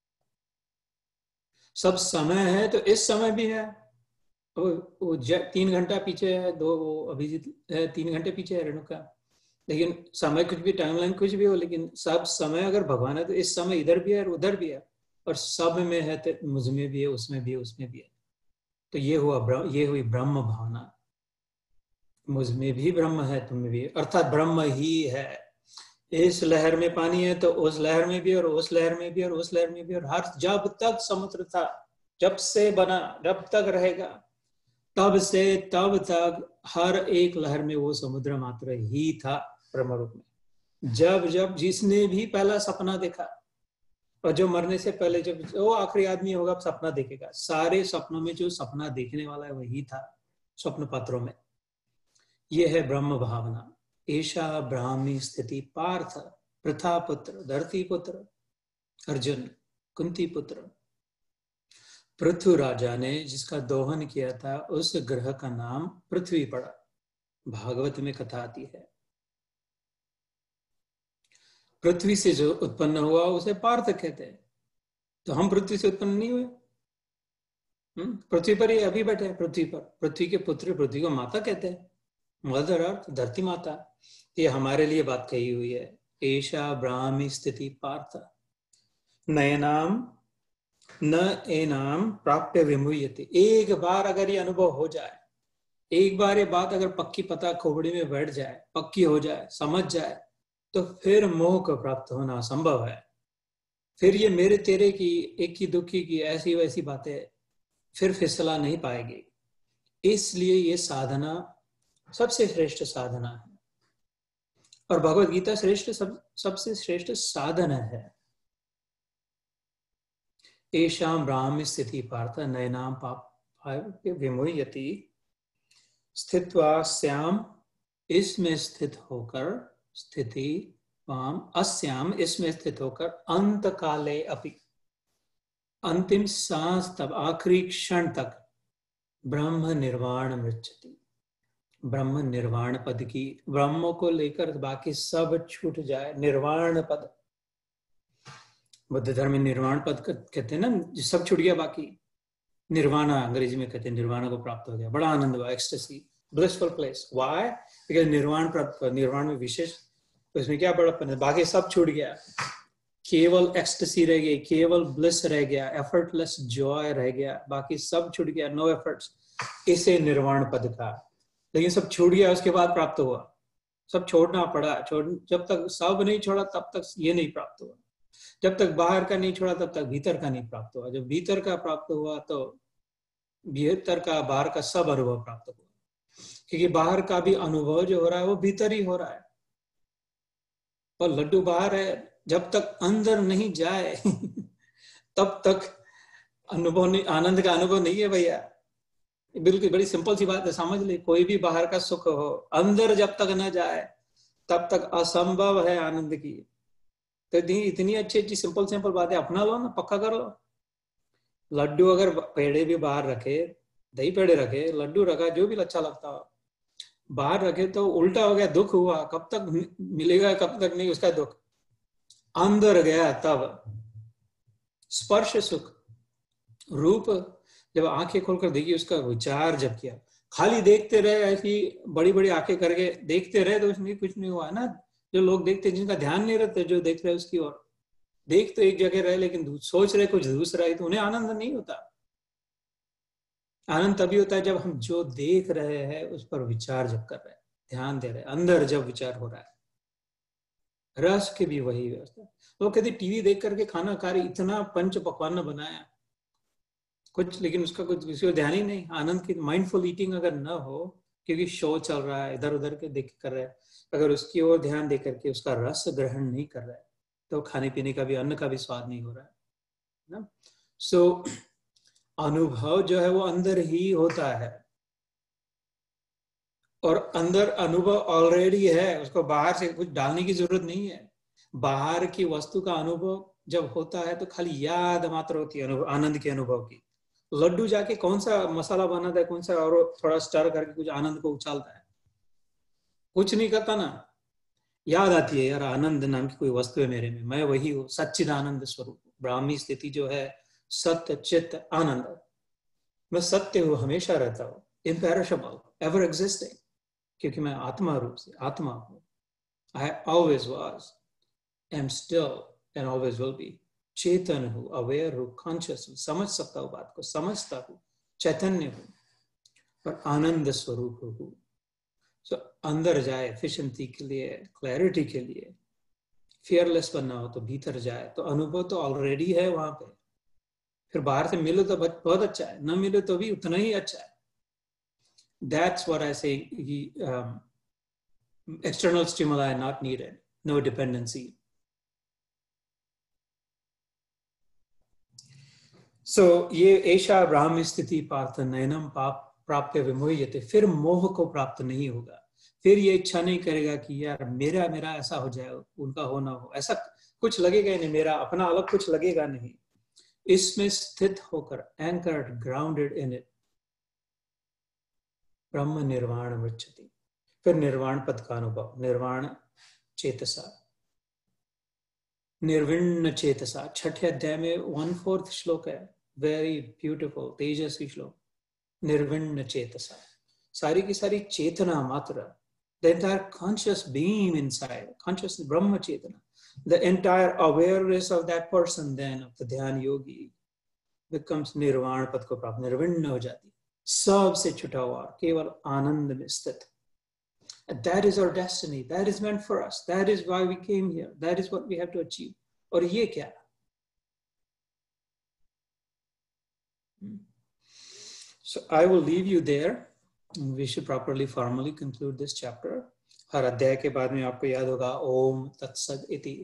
सब समय है तो इस समय भी है. वो, वो तीन घंटा पीछे है, दो वो अभिजीत है, तीन घंटे पीछे है रेणुका. लेकिन समय कुछ भी, टाइमलाइन कुछ भी हो, लेकिन सब समय अगर भगवान है तो इस समय इधर भी है और उधर भी है. और सब में है तो मुझ में भी है, उसमें भी है, उसमें भी है. तो ये हुआ, ये हुई ब्रह्म भावना. मुझ में भी ब्रह्म है, तुम में भी, अर्थात ब्रह्म ही है. इस लहर में पानी है तो उस लहर में भी, और उस लहर में भी, और उस लहर में भी, और हर जब तक समुद्र था, जब से बना जब तक रहेगा, तब से तब तक हर एक लहर में वो समुद्र मात्र ही था ब्रह्म रूप में। जब जब जिसने भी पहला सपना देखा, और जो मरने से पहले जब वो आखिरी आदमी होगा सपना देखेगा, सारे सपनों में जो सपना देखने वाला है वही था स्वप्न पत्रों में। ये है ब्रह्म भावना। ऐशा ब्राह्मी स्थिति पार्थ प्रथा पुत्र धरती पुत्र अर्जुन कुंती पुत्र। पृथु राजा ने जिसका दोहन किया था उस ग्रह का नाम पृथ्वी पड़ा। भागवत में कथा आती है। पृथ्वी से जो उत्पन्न हुआ उसे पार्थ कहते हैं। तो हम पृथ्वी से उत्पन्न नहीं हुए, पृथ्वी पर ही अभी बैठे हैं। पृथ्वी पर पृथ्वी के पुत्र, पृथ्वी को माता कहते हैं, मदर अर्थ धरती माता। ये हमारे लिए बात कही हुई है। ऐशा ब्राह्मी स्थिति पार्थ नयनाम न एनाम प्राप्य विमुह्यते। एक बार अगर ये अनुभव हो जाए, एक बार ये बात अगर पक्की पता खोपड़ी में बैठ जाए, पक्की हो जाए, समझ जाए, तो फिर मोह को प्राप्त होना संभव है। फिर ये मेरे तेरे की, एक की दुखी की ऐसी वैसी बातें फिर फिसला नहीं पाएगी। इसलिए ये साधना सबसे श्रेष्ठ साधना है, और भगवत गीता श्रेष्ठ सब सबसे श्रेष्ठ साधन है। एशाम ब्राह्मी स्थिति पार्थ नयनाम पाप विमुह्यति। स्थित्वा स्याम इसमें स्थित होकर, स्थिति वाम अस्याम इसमें स्थित होकर, अंत काले अपि अंतिम सांस तक, आखिरी क्षण तक ब्रह्म निर्वाण मृच्छति। ब्रह्म निर्वाण पद की, ब्रह्म को लेकर बाकी सब छूट जाए, निर्वाण पद। बुद्ध धर्म में निर्वाण पद कहते हैं ना, सब छूट गया, बाकी निर्वाणा अंग्रेजी में कहते हैं, निर्वाणा को प्राप्त हो गया, बड़ा आनंद हुआ, ecstasy, blissful place. Why? Because निर्वाण प्राप्त, निर्वाण में विशेष, तो इसमें क्या बड़ापन है, बाकी सब छूट गया, केवल एक्सटेसी रह गई, केवल ब्लिस रह गया, एफर्टलेस जॉय रह गया, बाकी सब छूट गया, नो एफर्ट्स। इसे निर्वाण पद का। लेकिन सब छूट गया, उसके बाद प्राप्त हुआ, सब छोड़ना पड़ा। छोड़ जब तक सब नहीं छोड़ा तब तक ये नहीं प्राप्त हुआ, जब तक बाहर का नहीं छोड़ा तब तक भीतर का नहीं प्राप्त हुआ। जब भीतर का प्राप्त हुआ तो भीतर का बाहर का सब अनुभव प्राप्त हुआ, क्योंकि बाहर का भी अनुभव जो हो रहा है वो भीतर ही हो रहा है। और लड्डू बाहर है, जब तक अंदर नहीं जाए तब तक अनुभव नहीं, आनंद का अनुभव नहीं है भैया। बिल्कुल बड़ी सिंपल सी बात है, समझ ले। कोई भी बाहर का सुख हो, अंदर जब तक न जाए तब तक असंभव है आनंद की। तो इतनी अच्छी अच्छी सिंपल सिंपल बातें अपना लो ना, पक्का कर लो। लड्डू अगर पेड़े भी बाहर रखे, दही पेड़े रखे, लड्डू रखा, जो भी अच्छा लगता हो, बाहर रखे तो उल्टा हो गया, दुख हुआ, कब तक मिलेगा, कब तक नहीं उसका दुख। अंदर गया तब स्पर्श सुख, रूप जब आंखें खोलकर देखी, उसका विचार जब किया, खाली देखते रहे, ऐसी बड़ी बड़ी आंखें करके देखते रहे तो उसमें कुछ नहीं हुआ ना। जो लोग देखते, जिनका ध्यान नहीं रहता, जो देख रहे उसकी ओर, देख तो एक जगह रहे लेकिन सोच रहे कुछ दूसरा है, तो उन्हें आनंद नहीं होता। आनंद तभी होता है जब हम जो देख रहे हैं उस पर विचार जब कर रहे हैं, ध्यान दे रहे हैं, अंदर जब विचार हो रहा है। रस की भी वही व्यवस्था। लोग कहते टीवी देख करके खाना खा रहे, इतना पंच पकवान बनाया कुछ, लेकिन उसका कुछ किसी को ध्यान ही नहीं। आनंद की माइंडफुल ईटिंग अगर न हो, क्योंकि शो चल रहा है, इधर उधर के देख कर रहे हैं, अगर उसकी ओर ध्यान दे करके उसका रस ग्रहण नहीं कर रहा है, तो खाने पीने का भी, अन्न का भी स्वाद नहीं हो रहा है ना। सो so, अनुभव जो है वो अंदर ही होता है, और अंदर अनुभव ऑलरेडी है, उसको बाहर से कुछ डालने की जरूरत नहीं है। बाहर की वस्तु का अनुभव जब होता है तो खाली याद मात्र होती है अनुभव, आनंद के अनुभव की। लड्डू जाके कौन सा मसाला बनाता है, कौन सा और थोड़ा स्टर करके कुछ आनंद को उछालता है, कुछ नहीं करता ना। याद आती है, यार आनंद नाम की कोई वस्तु है मेरे में, मैं वही हूँ, सच्चिदानंद स्वरूप। ब्राह्मी स्थिति जो है सत्य चित्त आनंद, मैं सत्य हूँ, हमेशा रहता हूँ, इम्पेरिशेबल, एवर एग्जिस्टिंग, क्योंकि मैं आत्मा रूप से आत्मा हूँ। I always was, am still and always will be. चेतन हूँ, अवेयर हूँ, कॉन्शियस हूँ, समझ सकता हूँ बात को, समझता हूँ, चैतन्य हूँ, और आनंद स्वरूप हूँ। सो so, अंदर जाए एफिशिएंसी के लिए, क्लैरिटी के लिए, फियरलेस बनना हो तो भीतर जाए, तो अनुभव तो ऑलरेडी है वहां पे। फिर बाहर से मिलो तो बहुत अच्छा है, न मिलो तो भी उतना ही अच्छा है. That's what I say. He, um, external stimuli are not needed. No dependency. So ये ऐशा ब्राह्म स्थिति पार्थ नयनम पाप प्राप्य विमोह्यते. फिर मोह को प्राप्त नहीं होगा. फिर ये इच्छा नहीं करेगा कि यार मेरा मेरा ऐसा हो जाए, उनका हो ना हो, ऐसा कुछ लगेगा नहीं, मेरा अपना अलग कुछ लगेगा नहीं. इसमें स्थित होकर, एंकर्ड, ग्राउंडेड इन इट, ब्रह्म निर्वाण वृच्छति. फिर निर्वाण पद का अनुभव. निर्वाण चेतसा, निर्विण्ण चेतसा. छठे अध्याय में वन फोर्थ श्लोक है, वेरी ब्यूटीफुल, तेजस्वी श्लोक. निर्विण्ण चेतसा, सारी की सारी चेतना मात्र, the entire conscious being inside, conscious Brahma Chetana, the entire awareness of that person then, of the Dhyan Yogi, becomes Nirvana पद को प्राप्त, निर्विण्ण हो जाती, सबसे छुटा हुआ, केवल आनंद में स्थित. And that is our destiny. That is meant for us. That is why we came here. That is what we have to achieve. और ये क्या? So I will leave you there. We should properly, formally conclude this chapter. हर अध्याय के बाद में आपको याद होगा ओम तत्सद इति.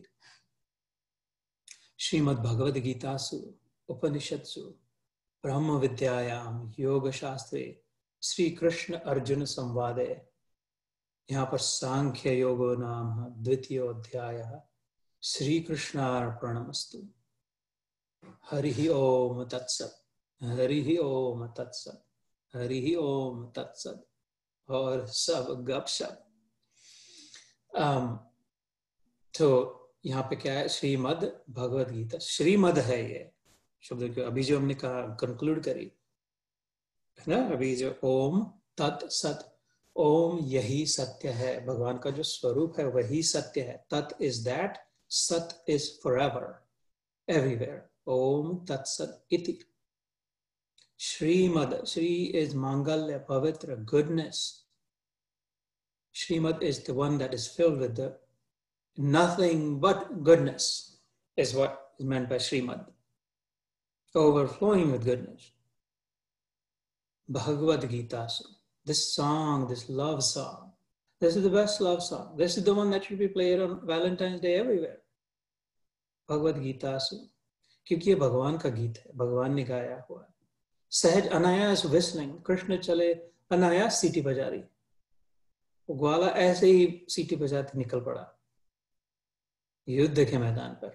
श्रीमद् भगवद गीतासु उपनिषत्सु ब्रह्म विद्यायाम योग शास्त्रे श्री कृष्ण अर्जुन संवादे. यहाँ पर सांख्य योगो नाम द्वितीय अध्याय. श्री कृष्णार्पणमस्तु. हरि ओम तत्सत. हरि ओम तत्सत. हरि ओम तत्सत. और सब गपशप. um, तो यहाँ पे क्या है, श्रीमद् भगवद गीता. श्रीमद् है ये शब्द को अभी जो हमने कहा कंक्लूड करी है ना, अभी जो ओम तत्सत, ओम यही सत्य है, भगवान का जो स्वरूप है वही सत्य है. तत् इज दैट, सत इज फॉरएवर, एवरीवेयर. ओम तत्सत इति. श्रीमद, श्री इज मंगल्य, पवित्र, goodness. Srimad is the one that is filled with the nothing but goodness, is what is meant by Srimad. Overflowing with goodness. Bhagavad Gita, this song, this love song, this is the best love song. This is the one that should be played on Valentine's Day everywhere. Bhagavad Gita, क्योंकि ये भगवान का गीत है, भगवान ने गाया हुआ है. सहज अनायास whistling, कृष्ण चले अनायास सीटी बजा रही, ग्वाला ऐसे ही सीटी बजाते निकल पड़ा युद्ध के मैदान पर.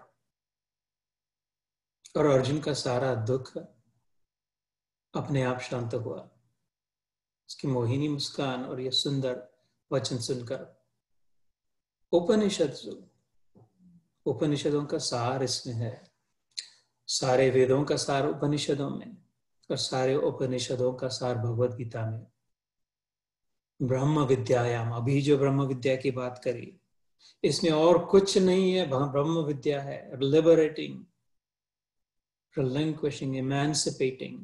और अर्जुन का सारा दुख अपने आप शांत हुआ, उसकी मोहिनी मुस्कान और ये सुंदर वचन सुनकर. उपनिषद, उपनिषदों का सार इसमें है, सारे वेदों का सार उपनिषदों में, और सारे उपनिषदों का सार भगवद गीता में. ब्रह्म विद्यायाम, अभी जो ब्रह्म विद्या की बात करी, इसमें और कुछ नहीं है, ब्रह्म विद्या है. Liberating, relinquishing, emancipating.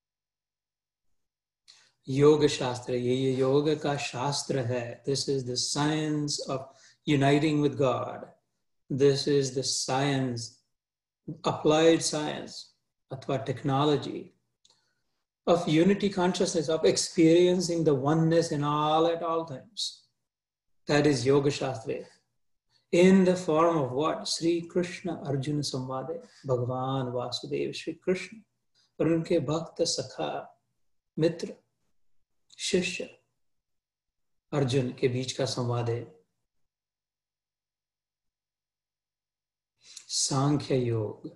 योग शास्त्र, ये ये योग का शास्त्र है. This is the science of uniting with God. This is the science, applied science, अथवा technology of unity consciousness, of experiencing the oneness in all at all times. That is Yoga Shastra. In the form of what? Sri Krishna Arjuna Samvade. Bhagavan Vasudev Sri Krishna. और उनके भक्त सखा मित्र शिष्य अर्जुन के बीच का संवाद है. Sankhya Yoga.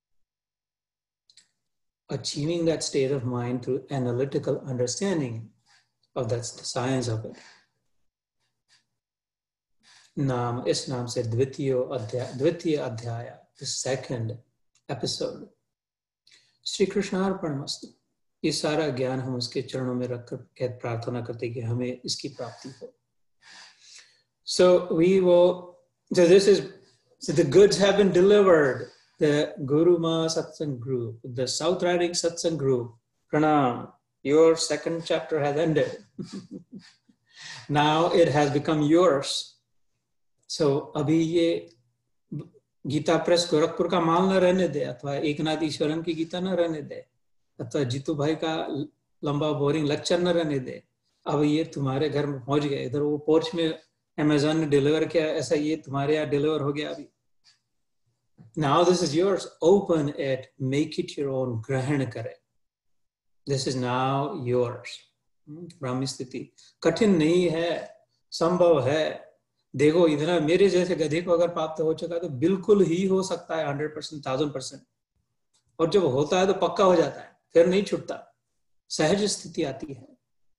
Achieving that state of mind through analytical understanding of that science of it. नाम, इस नाम से द्वितीय अध्याय, द्वितीय अध्याय, the second episode. श्री कृष्णार्पणमस्तु. ये सारा ज्ञान हम उसके चरणों में रखकर प्रार्थना करते कि हमें इसकी प्राप्ति हो. So we will, so this is, so the goods have been delivered. The Guru Ma Satsang group, the South Riding Satsang group, Pranam, your second chapter has ended. Now it has become yours. So abhi ye Gita Press Gorakhpur का माल न रहने दे, अथवा एकनाथ ईश्वरन की गीता न रहने दे, अथवा जीतू भाई का लंबा बोरिंग लेक्चर न रहने दे। अब ये तुम्हारे घर में पहुंच गया, इधर वो पोर्च में अमेजोन ने डिलीवर किया, ऐसा ये तुम्हारे यहाँ डिलीवर हो गया अभी। Now this is yours, open it, make it your own, ग्रहण करे। This is now yours। ब्रह्म स्थिति कठिन नहीं है, संभव है। देखो इतना मेरे जैसे गधे को अगर प्राप्त हो चुका तो बिल्कुल ही हो सकता है, हंड्रेड परसेंट, थाउजेंड परसेंट। और जब होता है तो पक्का हो जाता है, फिर नहीं छूटता, सहज स्थिति आती है,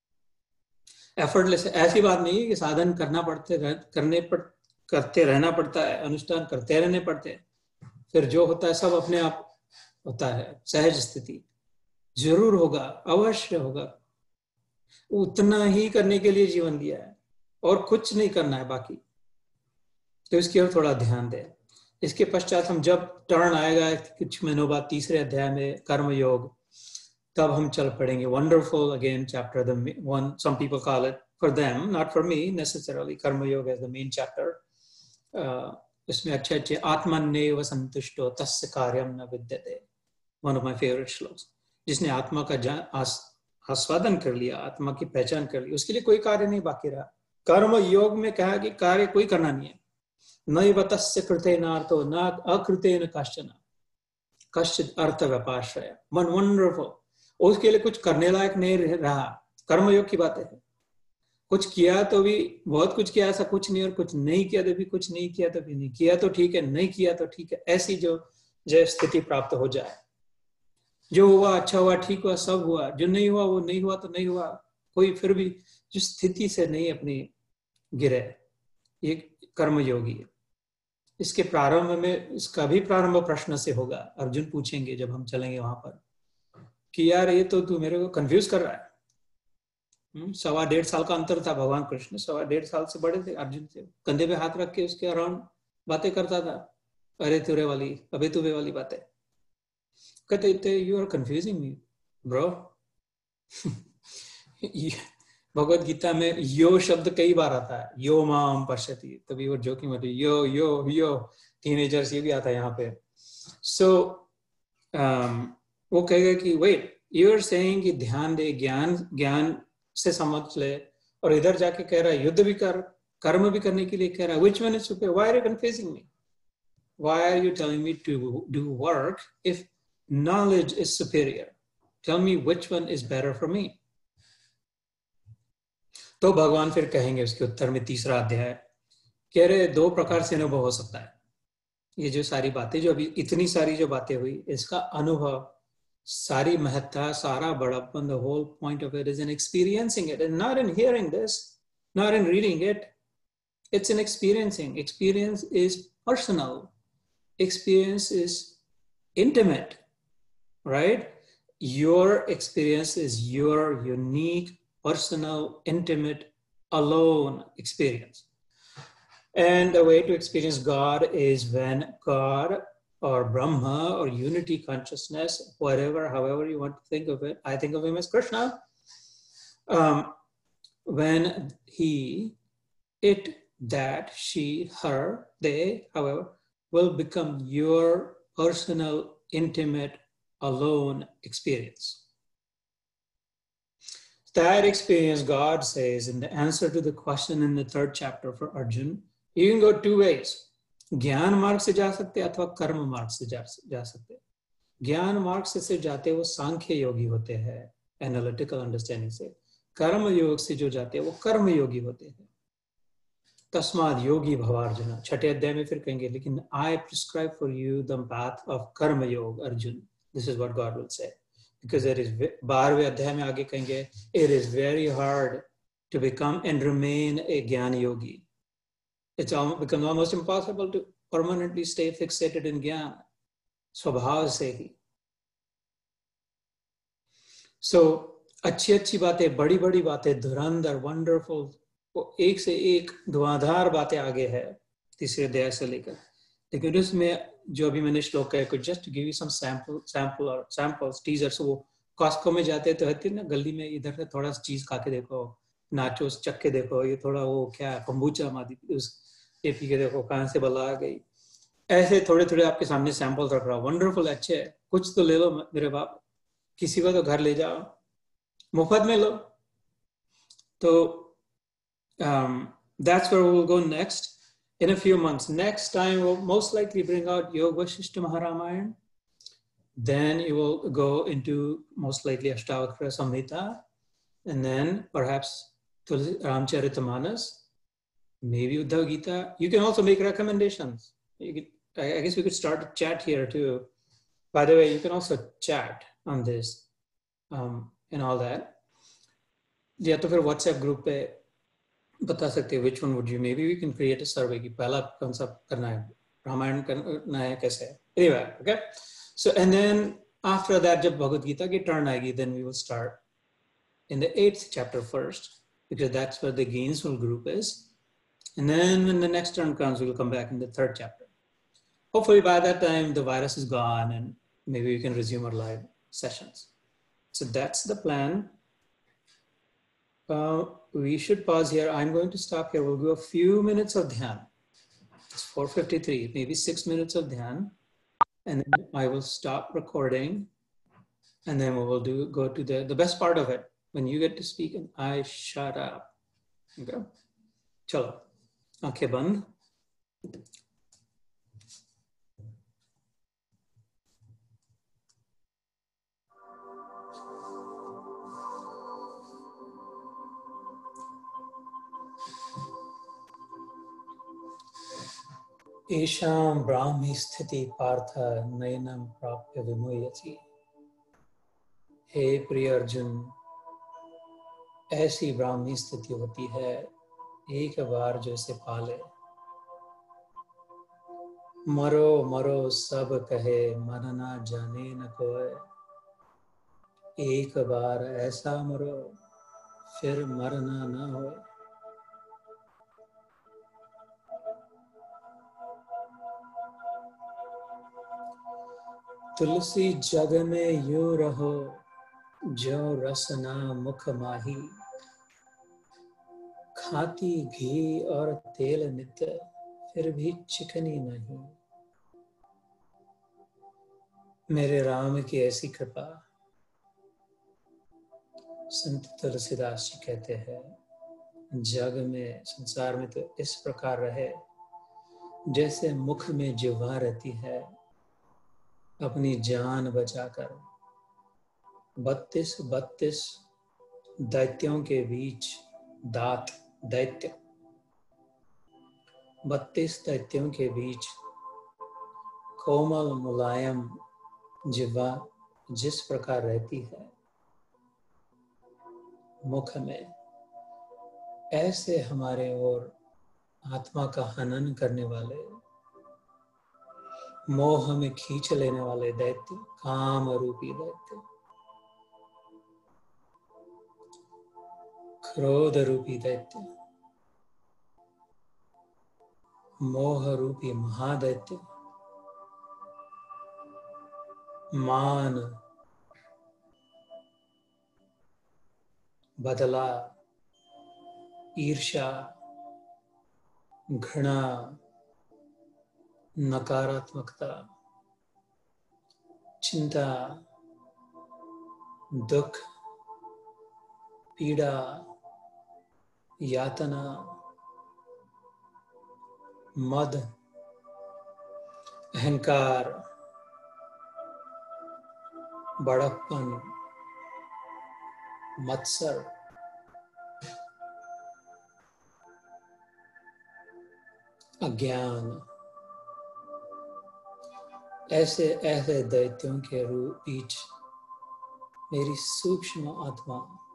एफर्टलेस। ऐसी बात नहीं है कि साधन करना पड़ते रह, करने पड़ करते रहना पड़ता है, अनुष्ठान करते रहने पड़ते हैं, फिर जो होता है सब अपने आप होता है। सहज स्थिति जरूर होगा, अवश्य होगा। उतना ही करने के लिए जीवन दिया है और कुछ नहीं करना है बाकी, तो इसकी ओर थोड़ा ध्यान दें। इसके पश्चात हम जब टर्न आएगा कुछ महीनों बाद तीसरे अध्याय में कर्म योग, तब हम चल पड़ेंगे। Wonderful again chapter, the one some people call it, for them not for me necessarily, karma yoga as the main chapter. इसमें अच्छे अच्छे आत्मन्येव संतुष्टो तस्य कार्यम न विद्यते, one of my favourite shlokas. जिसने आत्मा का आस्वादन कर लिया, आत्मा की पहचान कर ली, उसके लिए कोई कार्य नहीं बाकी रहा। कर्म योग में कहा कि कार्य कोई करना नहीं है। नैव तस्य कृतेनार्थो न अकृतेन कश्चन कश्चित् अर्थ व्यपाश्रय, वन वंडरफुल। उसके लिए कुछ करने लायक नहीं रहा। कर्म योग की बात है, कुछ किया तो भी बहुत कुछ किया, ऐसा कुछ नहीं, और कुछ नहीं किया तो भी कुछ नहीं किया तो भी नहीं किया तो ठीक है, नहीं किया तो ठीक है। ऐसी जो जो स्थिति प्राप्त हो जाए, जो हुआ अच्छा हुआ, ठीक हुआ, सब हुआ, जो नहीं हुआ वो नहीं हुआ तो नहीं हुआ, कोई फिर भी जो स्थिति से नहीं अपनी गिरे, ये कर्मयोगी है। इसके प्रारंभ में, इसका भी प्रारंभ प्रश्न से होगा। अर्जुन पूछेंगे जब हम चलेंगे वहां पर कि यार ये तो तू मेरे को कंफ्यूज कर रहा है। सवा डेढ़ साल का अंतर था, भगवान कृष्ण सवा डेढ़ साल से बड़े थे अर्जुन से, कंधे पे हाथ रख के उसके अराउंड बातें करता था, अरे तुरे वाली, अबे तुबे वाली बातें। कहते थे you are confusing me bro. Bhagavad Gita में यो शब्द कई बार आता है, यो माम पश्यति, तभी वो जोकिंग होती है, यो यो यो, टीनेजर्स ये भी आता है यहाँ पे। सो so, um, वो कहेगा कि वेट, यू आर सेइंग कि ध्यान दे, ज्ञान ज्ञान से समझ ले, और इधर जाके कह रहा है युद्ध भी कर, कर्म भी करने के लिए कह रहा है। Which one is superior? Why are you confusing me? Why are you telling me to do work if knowledge is superior? Tell me which one is better for me? तो भगवान फिर कहेंगे उसके उत्तर में, तीसरा अध्याय, कह रहे दो प्रकार से अनुभव हो सकता है। ये जो सारी बातें, जो अभी इतनी सारी जो बातें हुई, इसका अनुभव, सारी महत्ता, सारा बड़ापन, the whole point of it is in experiencing it, and not in hearing this, not in reading it. It's in experiencing. Experience is personal. Experience is intimate. Right? Your experience is your unique, personal, intimate, alone experience. And the way to experience God is when God or Brahma or unity consciousness, whatever, however you want to think of it, I think of him as Krishna, um, when he, it, that, she, her, they, however, will become your personal, intimate, alone experience. That experience, God says in the answer to the question in the third chapter for Arjun, you can go two ways. ज्ञान मार्ग से जा सकते अथवा कर्म मार्ग से जा, जा सकते। ज्ञान मार्ग से से जाते वो सांख्य योगी होते हैं, एनालिटिकल अंडरस्टैंडिंग से। कर्म योग से जो जाते हैं वो कर्म योगी होते हैं। तस्माद योगी भवार्जुन, छठे अध्याय में फिर कहेंगे, लेकिन I prescribe for you the path of कर्म योग Arjun. This is what God will say, because it is बारहवें अध्याय में आगे कहेंगे, it is very hard to become and remain a ज्ञान योगी. It's becomes almost impossible to permanently stay fixated in ज्ञान, स्वभाव से ही। So अच्छी अच्छी बातें, बड़ी बड़ी बातें, धुरंधर, वंडरफुल, एक से एक धुआंधार बातें आगे है तीसरे अध्याय से लेकर। लेकिन उसमें जो अभी मैंने श्लोक कहा, कुछ just give you some sample sample और सैंपल्स टीजर्स। वो कॉस्को में जाते तो रहते ना, गली में इधर से थोड़ा सा चीज खा के देखो, नाचोस चख के देखो, ये थोड़ा वो क्या कंबूचा मादी उस ये पी के देखो कहाँ से बला आ गई। ऐसे थोड़े थोड़े आपके सामने सैंपल रख रहा हूँ, वंडरफुल, अच्छे है, कुछ तो ले लो मेरे बाप, किसी को तो घर ले जाओ, मुफ्त में लो। तो um, that's where we'll go next in a few months. Next time we'll most likely bring out Yoga Vasishtha Maharamayan. Then you will go into most likely Ashtavakra Samhita, and then perhaps Ramcharitamanas, maybe Uddhava Gita. You can also make recommendations. You could, I guess we could start a chat here too. By the way, you can also chat on this um, and all that. या तो फिर WhatsApp group पे बता सकते हैं which one would you, maybe we can create a survey कि पहला कौन सा करना है, रामायण करना है कैसे है. Anyway, okay. So and then after that जब भगवद गीता की turn आएगी, then we will start in the eighth chapter first, because that's where the Gainesville group is. And then when the next turn comes, we'll come back in the third chapter. Hopefully by that time the virus is gone and maybe we can resume our live sessions. So that's the plan. Uh, we should pause here. I'm going to stop here. We'll do a few minutes of dhyan. It's four fifty-three, maybe six minutes of dhyan. And then I will stop recording. And then we will do go to the, the best part of it. When you get to speak and I shut up. Okay. Chalo. Aankhein band. Esham Brahmi Sthiti Partha Nayanam Prapya Vimuyati. हे प्रिय अर्जुन, ऐसी ब्राह्मी स्थिति होती है एक बार जो इसे पाले, मरो मरो सब कहे मन ना जाने न कोय, एक बार ऐसा मरो फिर मरना न होए. तुलसी जग में यूं रहो जो रसना मुख माही, खाती घी और तेल नित फिर भी चिकनी नहीं. मेरे राम की ऐसी कृपा. संत तुलसीदास जी कहते हैं, जग में, संसार में तो इस प्रकार रहे जैसे मुख में जिह्वा रहती है, अपनी जान बचाकर बत्तीस बत्तीस दैत्यों के बीच, दात दैत्य, बत्तीस दैत्यों के बीच कोमल मुलायम जिह्वा जिस प्रकार रहती है मुख में, ऐसे हमारे ओर आत्मा का हनन करने वाले, मोह में खींच लेने वाले दैत्य, काम रूपी दैत्य, क्रोध रूपी दैत्य, मोह रूपी महादैत्य, मान, बदला, ईर्ष्या, घृणा, नकारात्मकता, चिंता, दुख, पीड़ा, यातना, मद, अहंकार, बड़प्पन, मत्सर, अज्ञान, ऐसे ऐसे दैत्यों के रूप बीच मेरी सूक्ष्म आत्मा,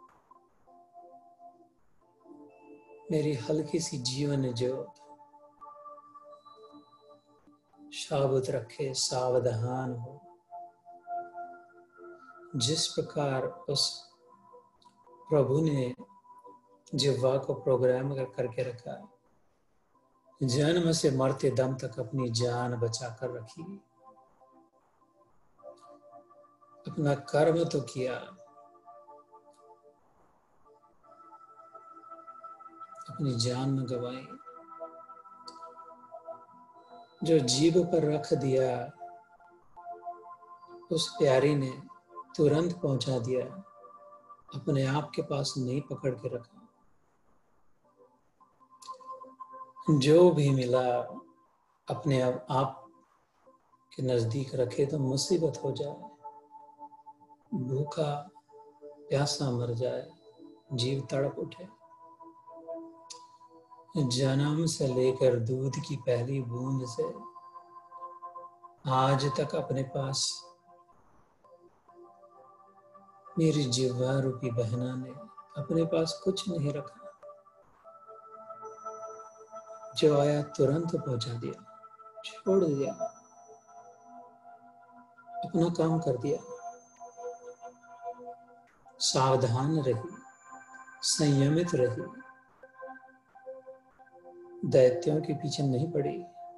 मेरी हल्की सी जीवन ज्योत शाबुत रखे, सावधान हो. जिस प्रकार उस प्रभु ने जिह्वा को प्रोग्राम कर करके रखा, जन्म से मरते दम तक अपनी जान बचा कर रखी, अपना कर्म तो किया, अपनी जान न गवाई, जो जीभ पर रख दिया उस प्यारी ने तुरंत पहुंचा दिया, अपने आप के पास नहीं पकड़ के रखा। जो भी मिला अपने आप, आप के नजदीक रखे तो मुसीबत हो जाए, भूखा प्यासा मर जाए, जीव तड़प उठे। जन्म से लेकर दूध की पहली बूंद से आज तक अपने पास मेरी जिह्वा रूपी बहना ने अपने पास कुछ नहीं रखा। जो आया तुरंत पहुंचा दिया, छोड़ दिया, अपना काम कर दिया। सावधान रही, संयमित रही, दैत्यों के पीछे नहीं पड़ी।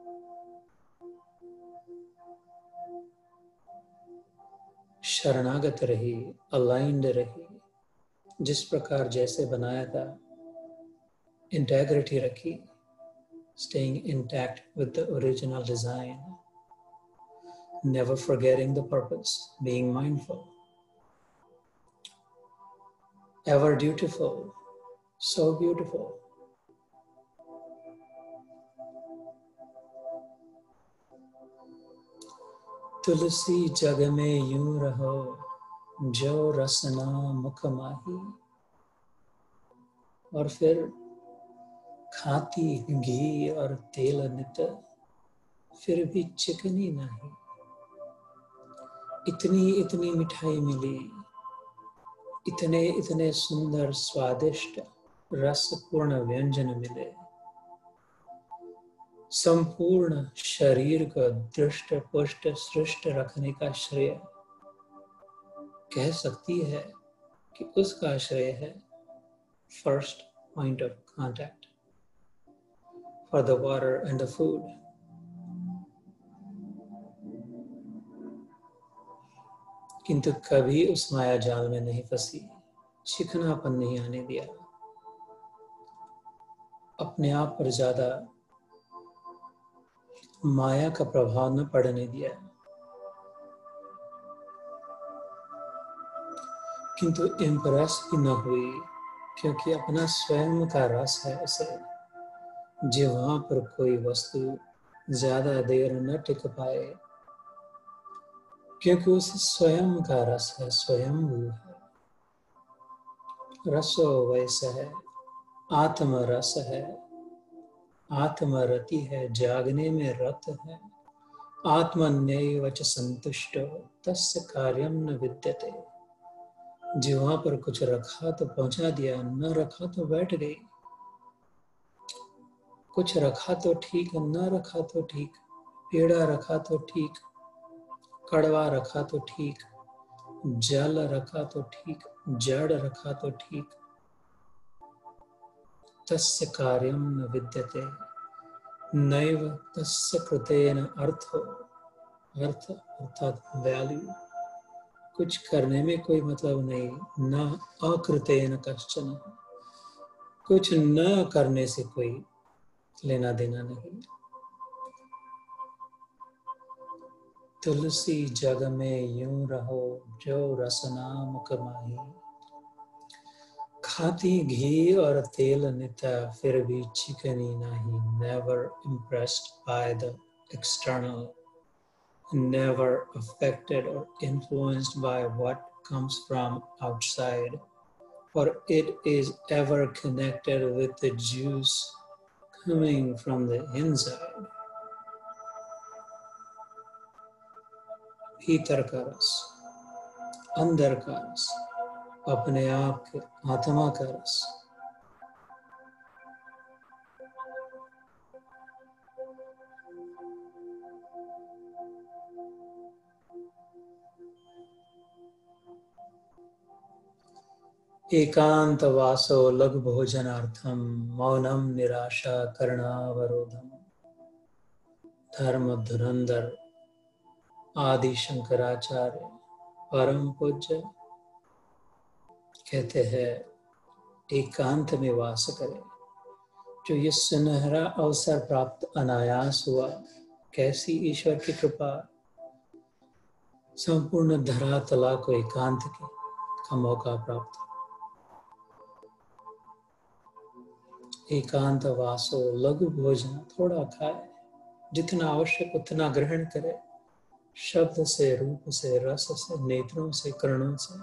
शरणागत रही, अलाइंड रही, जिस प्रकार जैसे बनाया था इंटेग्रिटी रखी, staying intact with the original design, never forgetting the purpose, being mindful, ever dutiful, so beautiful. तुलसी जग में यूं रहो जो रसना मुख माही, और फिर खाती घी और तेल नित फिर भी चिकनी नहीं। इतनी इतनी मिठाई मिली, इतने इतने सुंदर स्वादिष्ट रसपूर्ण व्यंजन मिले, संपूर्ण शरीर को दृष्ट पुष्ट सृष्ट रखने का श्रेय कह सकती है कि उसका श्रेय है first point of contact for the water and the food. किंतु कभी उस माया जाल में नहीं फंसी, चिकनापन नहीं आने दिया, अपने आप पर ज्यादा माया का प्रभाव न पड़ने दिया। किंतु इम्प्रेस भी न हुई, क्योंकि अपना स्वयं का रस है उसे, जिह्वा पर कोई वस्तु ज्यादा देर न टिक पाए, क्योंकि उसे स्वयं का रस है, स्वयंभू है। रसो वैसा है, आत्म रस है, आत्मरति है, जागने में रत है। आत्मन्यैव च संतुष्टो तस्य कार्यम न विद्यते। जिह्वा पर कुछ रखा तो पहुंचा दिया, न रखा तो बैठ गई। कुछ रखा तो ठीक, न रखा तो ठीक, पेड़ा रखा तो ठीक, कड़वा रखा तो ठीक, जल रखा तो ठीक, जड़ रखा तो ठीक। तस्य कार्यम न विद्यते नैव तस्य कृतेन अर्थो। अर्थ अर्थात वैल्यू, कुछ करने में कोई मतलब नहीं, न अकृतेन कश्चन, कुछ न करने से कोई लेना देना नहीं। तुलसी जग में यूं रहो जो रसना मुख माही, खाती घी और तेल नित फिर भी चिकनी नहीं। Never impressed by the external, never affected or influenced by what comes from outside, for it is ever connected with the juice coming from the inside. भीतर का रस, अंदर का रस, अपने आप के आत्मा का रस। एकांत वासो लघु भोजनार्थम मौनम निराशा करणावरोधम। धर्म धुरंधर आदि शंकराचार्य परम पूज्य कहते हैं, एकांत में वास करे। जो ये सुनहरा अवसर प्राप्त अनायास हुआ कैसी ईश्वर की कृपा, संपूर्ण धरातला को एकांत की का मौका प्राप्त। एकांत वासो लघु भोजन, थोड़ा खाए, जितना आवश्यक उतना ग्रहण करे, शब्द से, रूप से, रस से, नेत्रों से, कर्णों से,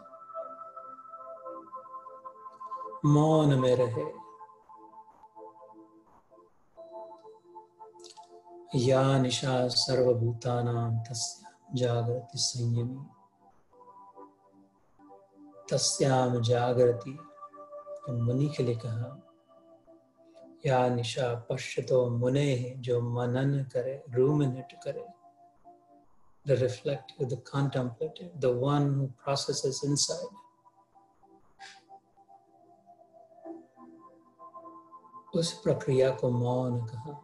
मौन में रहे। या निशा सर्वभूतानां तस्यां जागृति संयमी, तस्याम जागृति, मुनि के लिए कहा। या निशा पश्यतो मुने, जो मनन करे, रूमिनेट करे, the reflective, the contemplative, the one who processes inside. उस प्रक्रिया को मौन कहा।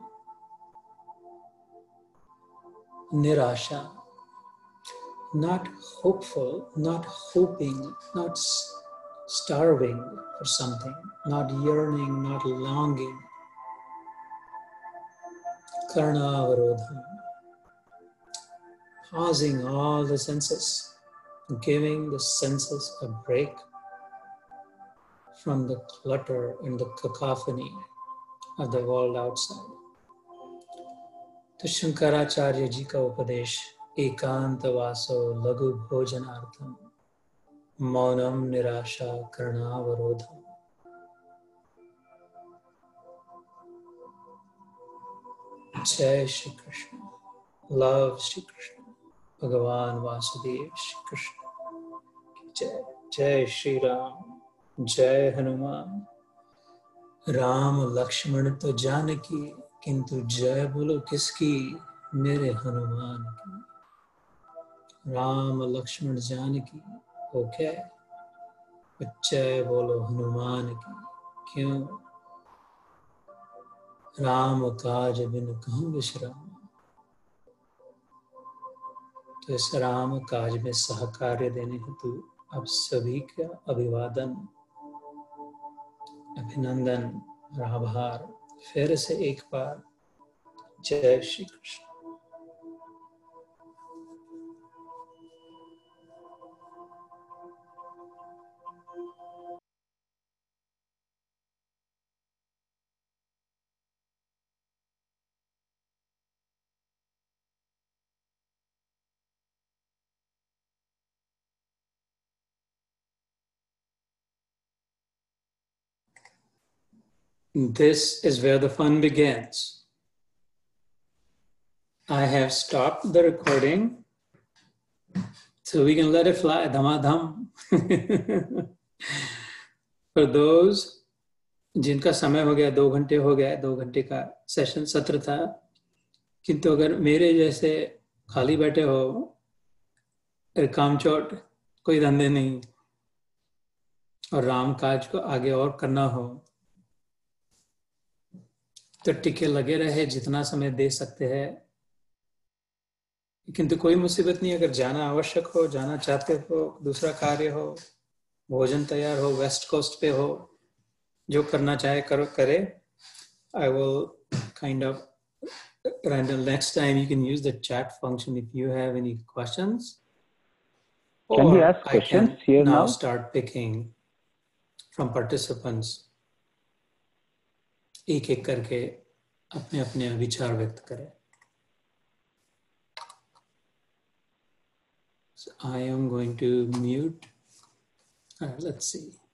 निराशा, not hopeful, not hoping, not starving for something, not yearning, not longing. Karnavarodham, pausing all the senses, giving the senses a break from the clutter and the cacophony of the world outside. तो शंकराचार्य जी का उपदेश, एकांत वासो लघु भोजनार्थम मौनम निराशा कर्णावरोधम। जय Shri Krishna, love Shri Krishna, भगवान वासुदेव श्री कृष्ण जय। जय श्री राम, जय हनुमान। राम लक्ष्मण तो जानकी, किंतु जय बोलो किसकी, मेरे हनुमान की। राम लक्ष्मण जानकी ओके, जय बोलो हनुमान की। क्यों? राम काज बिन कहूँ विश्राम। तो इस राम काज में सहकार्य देने हेतु आप सभी का अभिवादन, अभिनंदन और आभार। फिर से एक बार जय Shri Krishna. This is where the fun begins. I have stopped the recording so we can let it fly, dhamadham. For those जिनका समय हो गया, दो घंटे हो गया, दो घंटे का सेशन सत्र था, किंतु अगर मेरे जैसे खाली बैठे हो, कामचोट, कोई धंधे नहीं, और राम काज को आगे और करना हो, तो टिके लगे रहे, जितना समय दे सकते हैं। किंतु कोई मुसीबत नहीं, अगर जाना आवश्यक हो, जाना चाहते हो, दूसरा कार्य हो, भोजन तैयार हो, वेस्ट कोस्ट पे हो, जो करना चाहे करो करे। I will kind of, Randall, next time you can use the chat function if you have any questions. Can or we ask I questions can here now now? start picking from participants. एक एक करके अपने अपने विचार व्यक्त करें. So I am going to mute. All right, let's see.